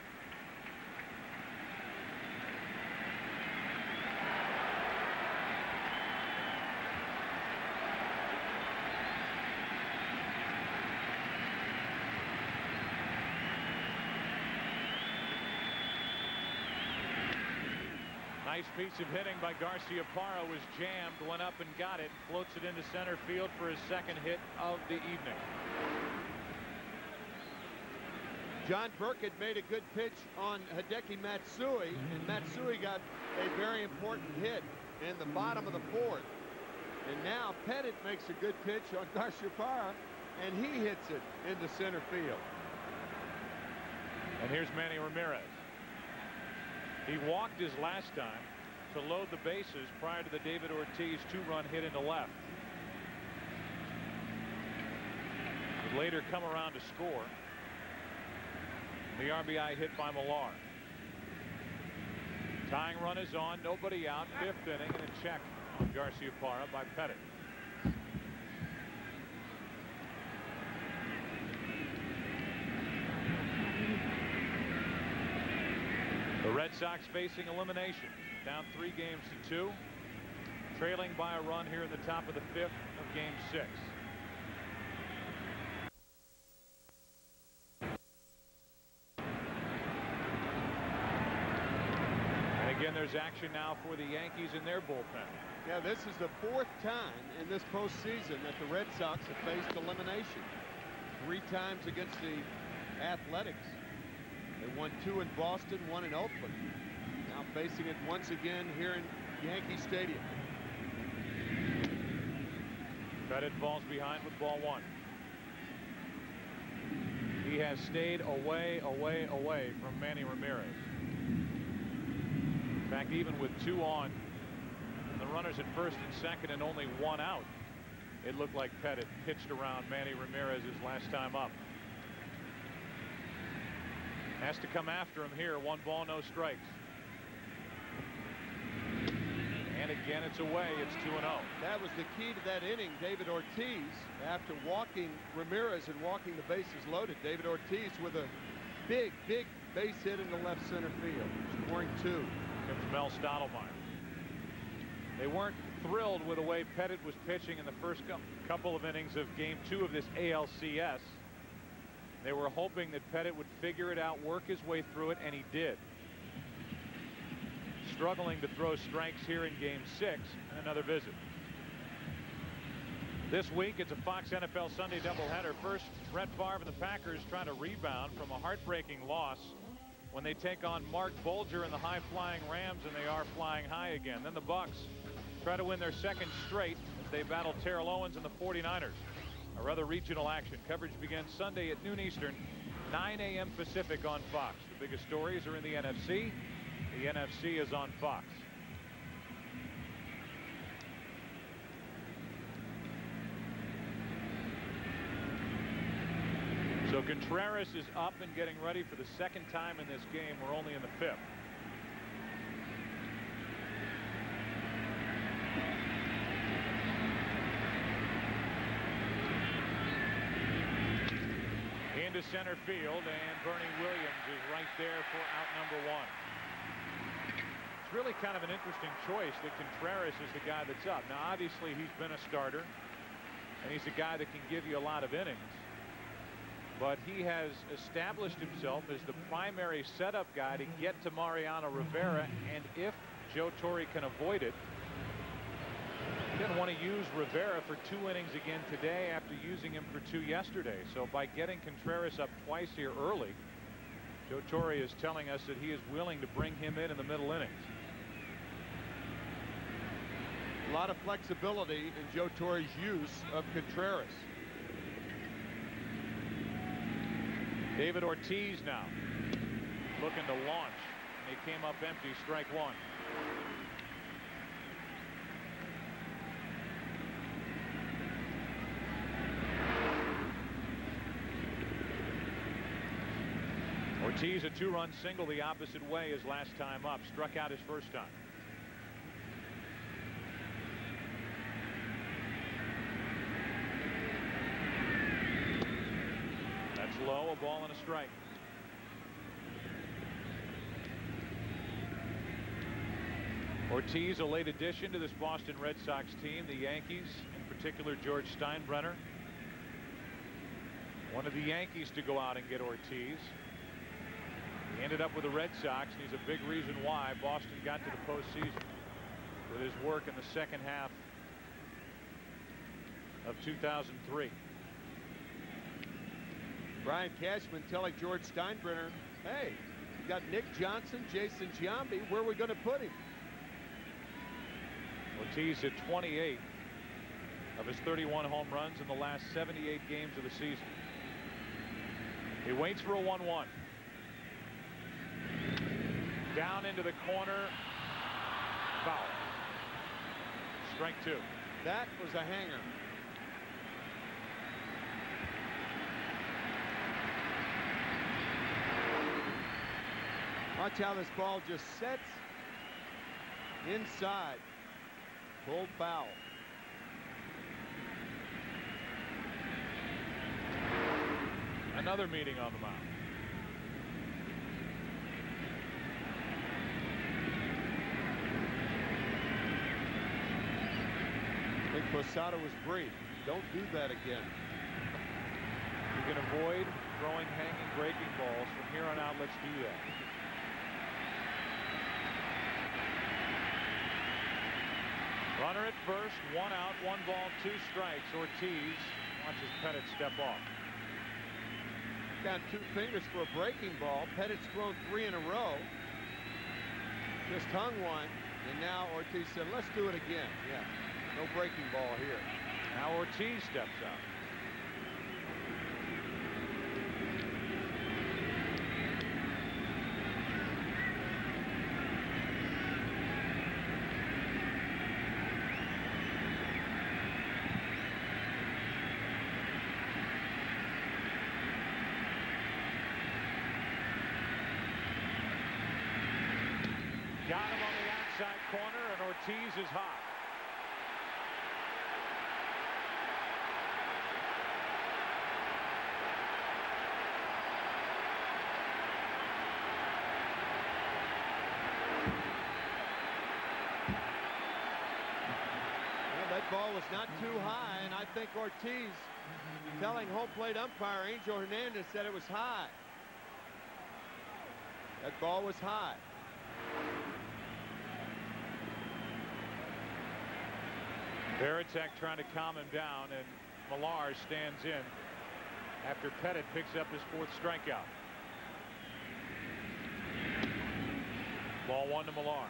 Nice piece of hitting by Garciaparra, was jammed, went up and got it, floats it into center field for his 2nd hit of the evening. John Burkett made a good pitch on Hideki Matsui, and Matsui got a very important hit in the bottom of the 4th. And now Pettitte makes a good pitch on Garciaparra, and he hits it into center field. And here's Manny Ramirez. He walked his last time to load the bases prior to the David Ortiz 2-run hit into left. Would later come around to score. The RBI hit by Millar. Tying run is on, nobody out, 5th inning, and a check on Garciaparra by Pettitte. The Red Sox facing elimination, down 3 games to 2, trailing by a run here in the top of the 5th of Game 6. And again, there's action now for the Yankees in their bullpen. Yeah, this is the 4th time in this postseason that the Red Sox have faced elimination. 3 times against the Athletics. They won 2 in Boston, 1 in Oakland. Now facing it once again here in Yankee Stadium. Pettitte falls behind with ball 1. He has stayed away from Manny Ramirez. In fact, even with 2 on, and the runners at 1st and 2nd and only 1 out, it looked like Pettitte pitched around Manny Ramirez's last time up. Has to come after him here. 1 ball, no strikes. And again, it's away. It's 2-0. That was the key to that inning. David Ortiz, after walking Ramirez and walking the bases loaded, David Ortiz with a big base hit into left center field, scoring 2. Here from Mel Stottlemyre. They weren't thrilled with the way Pettitte was pitching in the first couple of innings of Game 2 of this ALCS. They were hoping that Pettitte would figure it out, work his way through it, and he did. Struggling to throw strikes here in Game 6, and another visit. This week, it's a Fox NFL Sunday doubleheader. First, Brett Favre and the Packers trying to rebound from a heartbreaking loss when they take on Mark Bulger and the high-flying Rams, and they are flying high again. Then the Bucs try to win their 2nd straight as they battle Terrell Owens and the 49ers. Our other regional action coverage begins Sunday at noon Eastern, 9 a.m. Pacific on Fox. The biggest stories are in the NFC. The NFC is on Fox. So Contreras is up and getting ready for the 2nd time in this game. We're only in the 5th. Into center field, and Bernie Williams is right there for out number 1. It's really kind of an interesting choice that Contreras is the guy that's up. Now, obviously, he's been a starter, and he's a guy that can give you a lot of innings. But he has established himself as the primary setup guy to get to Mariano Rivera, and if Joe Torre can avoid it, didn't want to use Rivera for 2 innings again today after using him for 2 yesterday. So by getting Contreras up twice here early, Joe Torre is telling us that he is willing to bring him in the middle innings. lot of flexibility in Joe Torre's use of Contreras. David Ortiz now looking to launch, and he came up empty. Strike one. Ortiz, a 2-run single the opposite way his last time up. Struck out his first time. That's low, a ball and a strike. Ortiz, a late addition to this Boston Red Sox team. The Yankees, in particular George Steinbrenner, one of the Yankees to go out and get Ortiz. He ended up with the Red Sox, and he's a big reason why Boston got to the postseason with his work in the second half of 2003. Brian Cashman telling George Steinbrenner, hey, you got Nick Johnson, Jason Giambi, where are we going to put him? Ortiz hit 28 of his 31 home runs in the last 78 games of the season. He waits for a 1-1. Down into the corner. Foul. Strike two. That was a hanger. Watch how this ball just sets inside. Pulled foul. Another meeting on the mound. I think Posada was brief. Don't do that again. You can avoid throwing hanging breaking balls. From here on out, let's do that. Runner at first, 1 out, 1 ball, 2 strikes. Ortiz watches Pettitte step off. Down 2 fingers for a breaking ball. Pettitte's thrown 3 in a row. Just hung one, and now Ortiz said, let's do it again. Yeah, no breaking ball here. Now Ortiz steps out. Got him on the outside corner, and Ortiz is hot. Well, that ball was not too high, and I think Ortiz telling home plate umpire Angel Hernandez said it was high. That ball was high. Veritek trying to calm him down, and Millar stands in after Pettitte picks up his 4th strikeout. Ball 1 to Millar.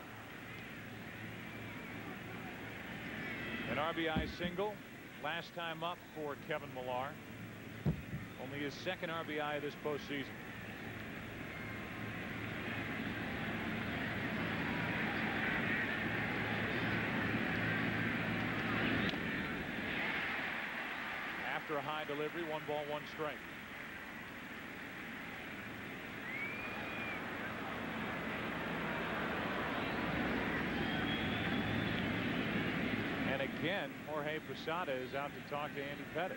An RBI single last time up for Kevin Millar. Only his 2nd RBI of this postseason. After a high delivery, 1 ball, 1 strike. And again, Jorge Posada is out to talk to Andy Pettitte.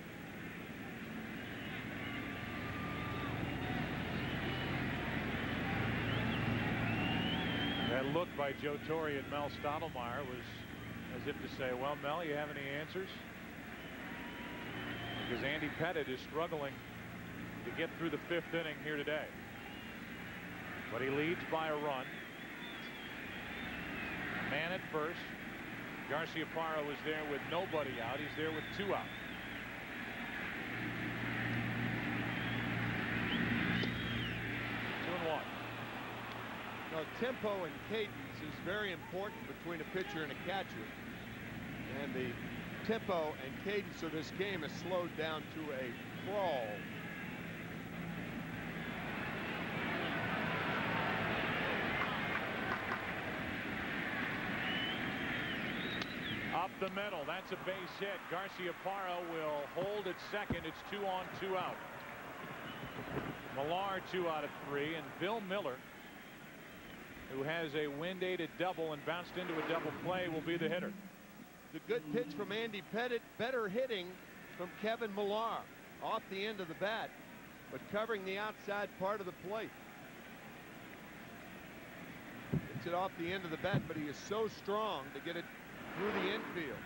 That look by Joe Torre and Mel Stottlemyre was as if to say, well, Mel, you have any answers? Because Andy Pettitte is struggling to get through the 5th inning here today. But he leads by a run. Man at first. Garciaparra was there with nobody out. He's there with 2 out. Now, tempo and cadence is very important between a pitcher and a catcher. And the tempo and cadence of this game is slowed down to a crawl. Up the middle. That's a base hit. Garciaparra will hold at second. It's 2 on, 2 out. Millar 2 out of 3, and Bill Miller, who has a wind-aided double and bounced into a double play, will be the hitter. The good pitch from Andy Pettitte. Better hitting from Kevin Millar off the end of the bat, but covering the outside part of the plate. Hits it off the end of the bat, but he is so strong to get it through the infield.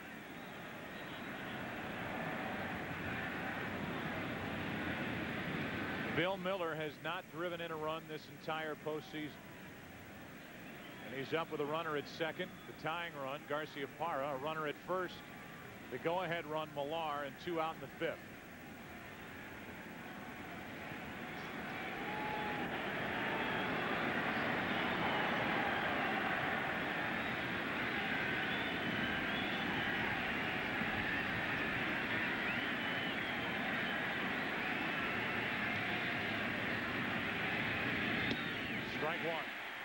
Bill Miller has not driven in a run this entire postseason. And he's up with a runner at second, the tying run, Garciaparra, a runner at first, the go-ahead run, Millar, and 2 out in the 5th. Strike 1.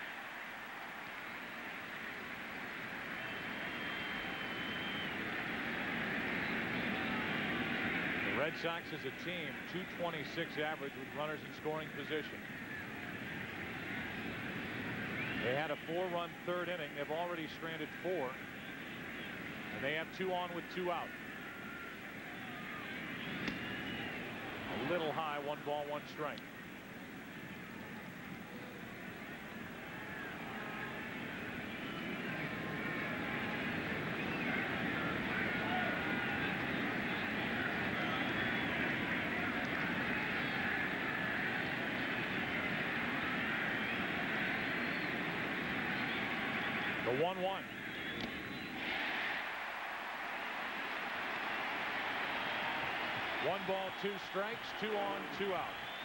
The Red Sox as a team, 226 average with runners in scoring position. They had a 4-run third inning. They've already stranded 4. And they have 2 on with 2 out. A little high, 1 ball, 1 strike. The 1-1. One ball, 2 strikes, 2 on, 2 out.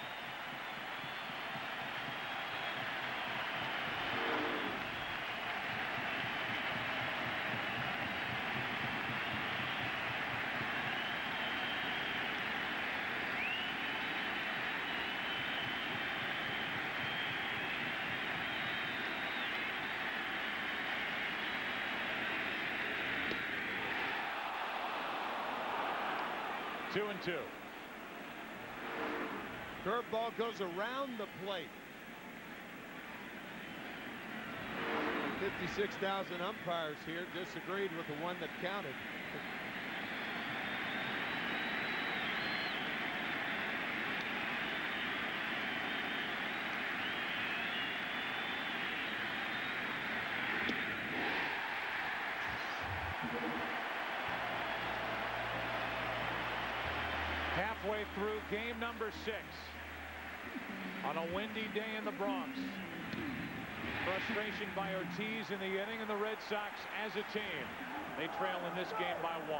Two and 2. Curveball goes around the plate. 56,000 umpires here disagreed with the one that counted. Halfway through game number 6 on a windy day in the Bronx. Frustration by Ortiz in the inning, and the Red Sox as a team, they trail in this game by 1.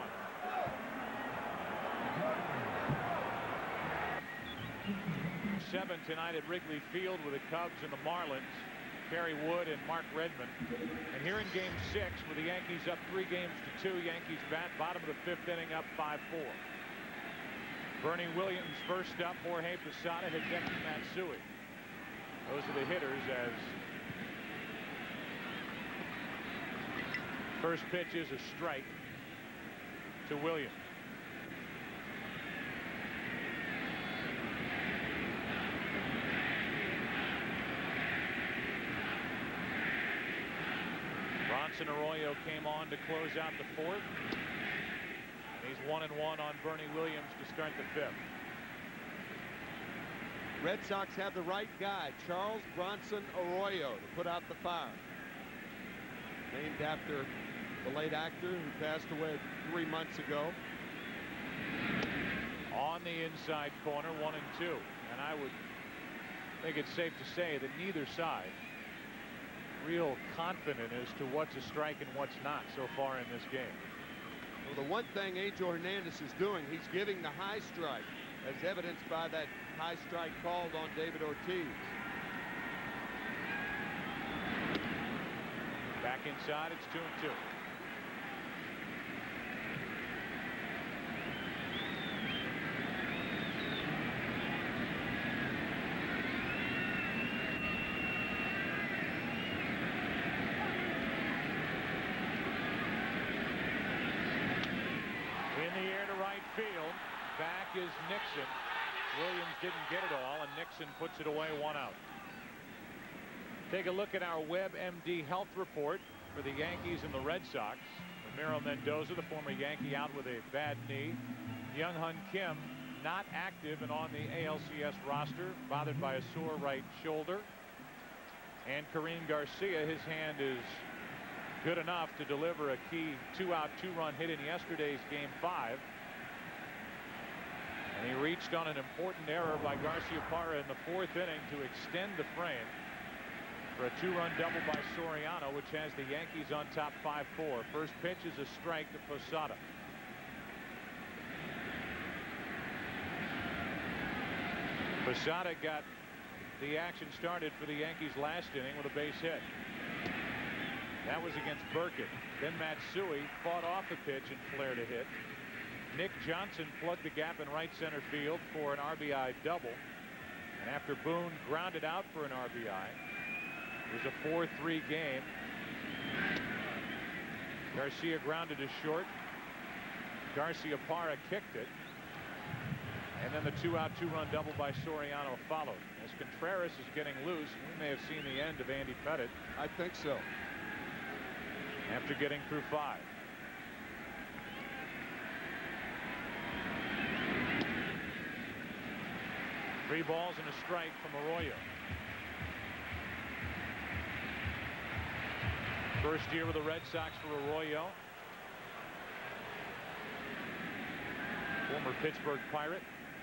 Seven tonight at Wrigley Field with the Cubs and the Marlins, Kerry Wood and Mark Redmond. And here in game 6 with the Yankees up 3 games to 2, Yankees bat bottom of the 5th inning up 5-4. Bernie Williams first up, Jorge Posada, Hideki Matsui. Those are the hitters as first pitch is a strike to Williams. Bronson Arroyo came on to close out the 4th. He's 1-1 on Bernie Williams to start the 5th. Red Sox have the right guy, Charles Bronson Arroyo, to put out the fire. Named after the late actor who passed away 3 months ago. On the inside corner, 1 and 2. And I would think it's safe to say that neither side real confident as to what's a strike and what's not so far in this game. Well, the one thing Angel Hernandez is doing, he's giving the high strike, as evidenced by that high strike called on David Ortiz. Back inside, it's 2 and 2. field. Back is Nixon. Williams didn't get it all, and Nixon puts it away, 1 out. Take a look at our WebMD health report for the Yankees and the Red Sox. Ramiro Mendoza, the former Yankee, out with a bad knee. Young-Hun Kim not active and on the ALCS roster, bothered by a sore right shoulder. And Karim Garcia, his hand is good enough to deliver a key 2-out, 2-run hit in yesterday's Game 5. And he reached on an important error by Garciaparra in the 4th inning to extend the frame for a 2-run double by Soriano, which has the Yankees on top 5-4. First pitch is a strike to Posada. Posada got the action started for the Yankees last inning with a base hit. That was against Burkett. Then Matsui fought off the pitch and flared a hit. Nick Johnson plugged the gap in right center field for an RBI double. And after Boone grounded out for an RBI, it was a 4-3 game. Garcia grounded to short. Garciaparra kicked it. And then the 2-out, 2-run double by Soriano followed. As Contreras is getting loose, we may have seen the end of Andy Pettitte. I think so. After getting through 5. Three balls and a strike from Arroyo. First year with the Red Sox for Arroyo. Former Pittsburgh Pirate.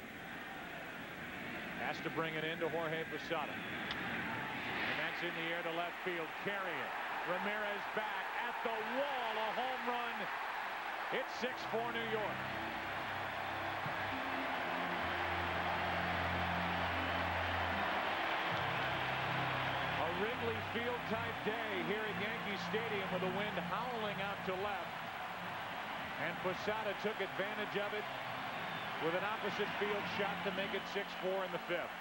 Has to bring it into Jorge Posada. And that's in the air to left field. Carrying. Ramirez back at the wall. A home run. It's 6-4 New York. A Wrigley Field type day here at Yankee Stadium with the wind howling out to left. And Posada took advantage of it with an opposite field shot to make it 6-4 in the 5th.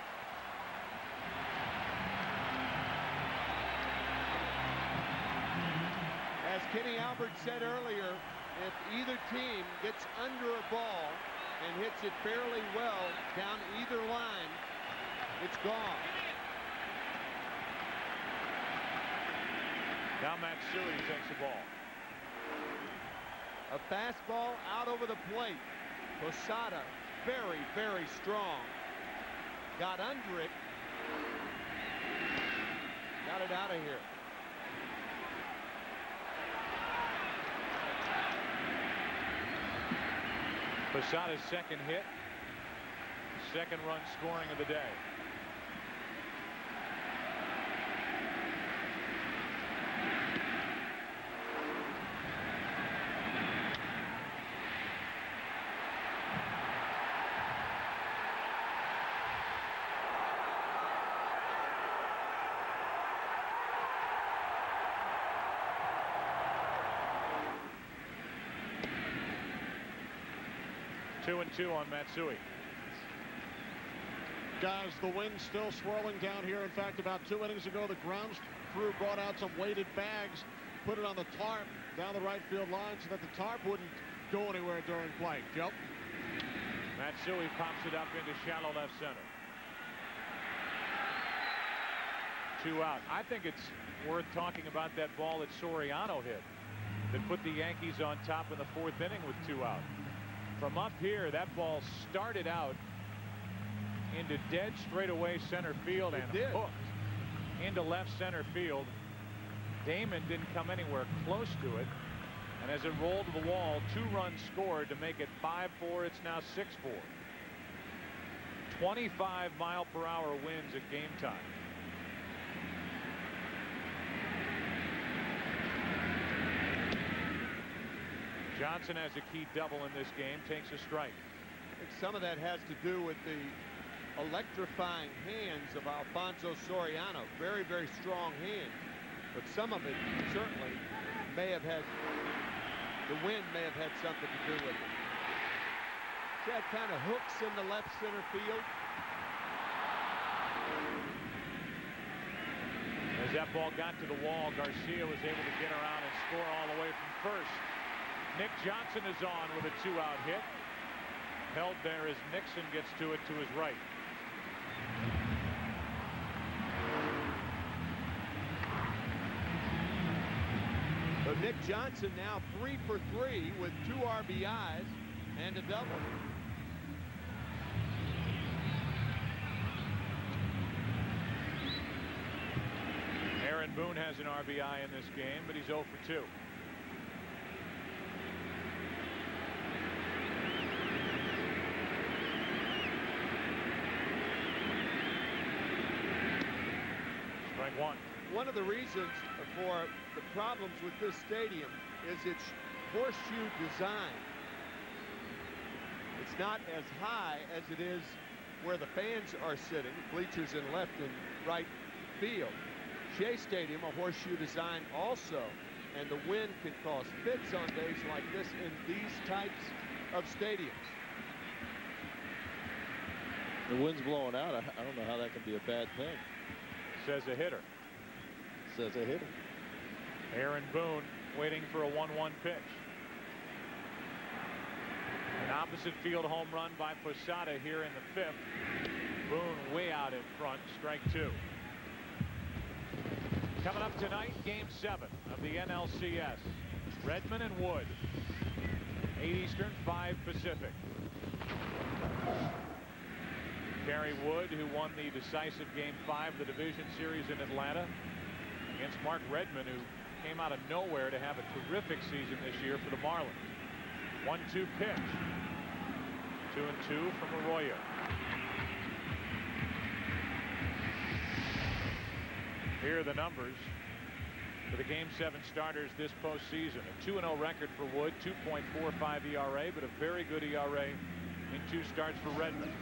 As Kenny Albert said earlier, if either team gets under a ball and hits it fairly well down either line, it's gone. Now Matsui takes the ball. A fastball out over the plate. Posada very, very strong. Got under it. Got it out of here. Posada's second hit. Second run scoring of the day. Two and two on Matsui. Guys, the wind's still swirling down here. In fact, about 2 innings ago, the grounds crew brought out some weighted bags, put it on the tarp down the right field line so that the tarp wouldn't go anywhere during play. Joe? Matsui pops it up into shallow left center. 2 out. I think it's worth talking about that ball that Soriano hit that put the Yankees on top in the 4th inning with 2 out. From up here, that ball started out into dead straightaway center field and hooked into left center field. Damon didn't come anywhere close to it. And as it rolled to the wall, 2 runs scored to make it 5-4. It's now 6-4. 25-mile-per-hour winds at game time. Johnson has a key double in this game, takes a strike. I think some of that has to do with the electrifying hands of Alfonso Soriano. Very, very strong hands. But some of it certainly may have had, the wind may have had something to do with it. That kind of hooks in the left center field. As that ball got to the wall, Garcia was able to get around and score all the way from first. Nick Johnson is on with a 2-out hit. held there as Nixon gets to it to his right. So Nick Johnson now 3 for 3 with 2 RBIs and a double. Aaron Boone has an RBI in this game, but he's 0 for 2. Strike one. One of the reasons for the problems with this stadium is its horseshoe design. It's not as high as it is where the fans are sitting, bleachers in left and right field. Shea Stadium, a horseshoe design also, and the wind can cause fits on days like this in these types of stadiums. The wind's blowing out. I don't know how that can be a bad thing. Says a hitter. Says a hitter. Aaron Boone waiting for a 1-1 pitch. An opposite field home run by Posada here in the 5th. Boone way out in front, strike 2. Coming up tonight, Game 7 of the NLCS. Redmond and Wood. 8 Eastern, 5 Pacific. Kerry Wood, who won the decisive Game 5 of the division series in Atlanta, against Mark Redmond, who came out of nowhere to have a terrific season this year for the Marlins. 1-2 pitch. 2-2 from Arroyo. Here are the numbers for the Game 7 starters this postseason. A 2-0 record for Wood, 2.45 ERA, but a very good ERA in 2 starts for Redmond.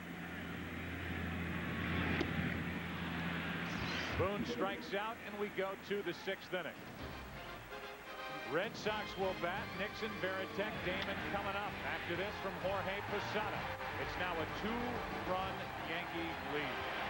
Boone strikes out, and we go to the 6th inning. Red Sox will bat. Nixon, Pettitte, Damon coming up. After this from Jorge Posada. It's now a 2-run Yankee lead.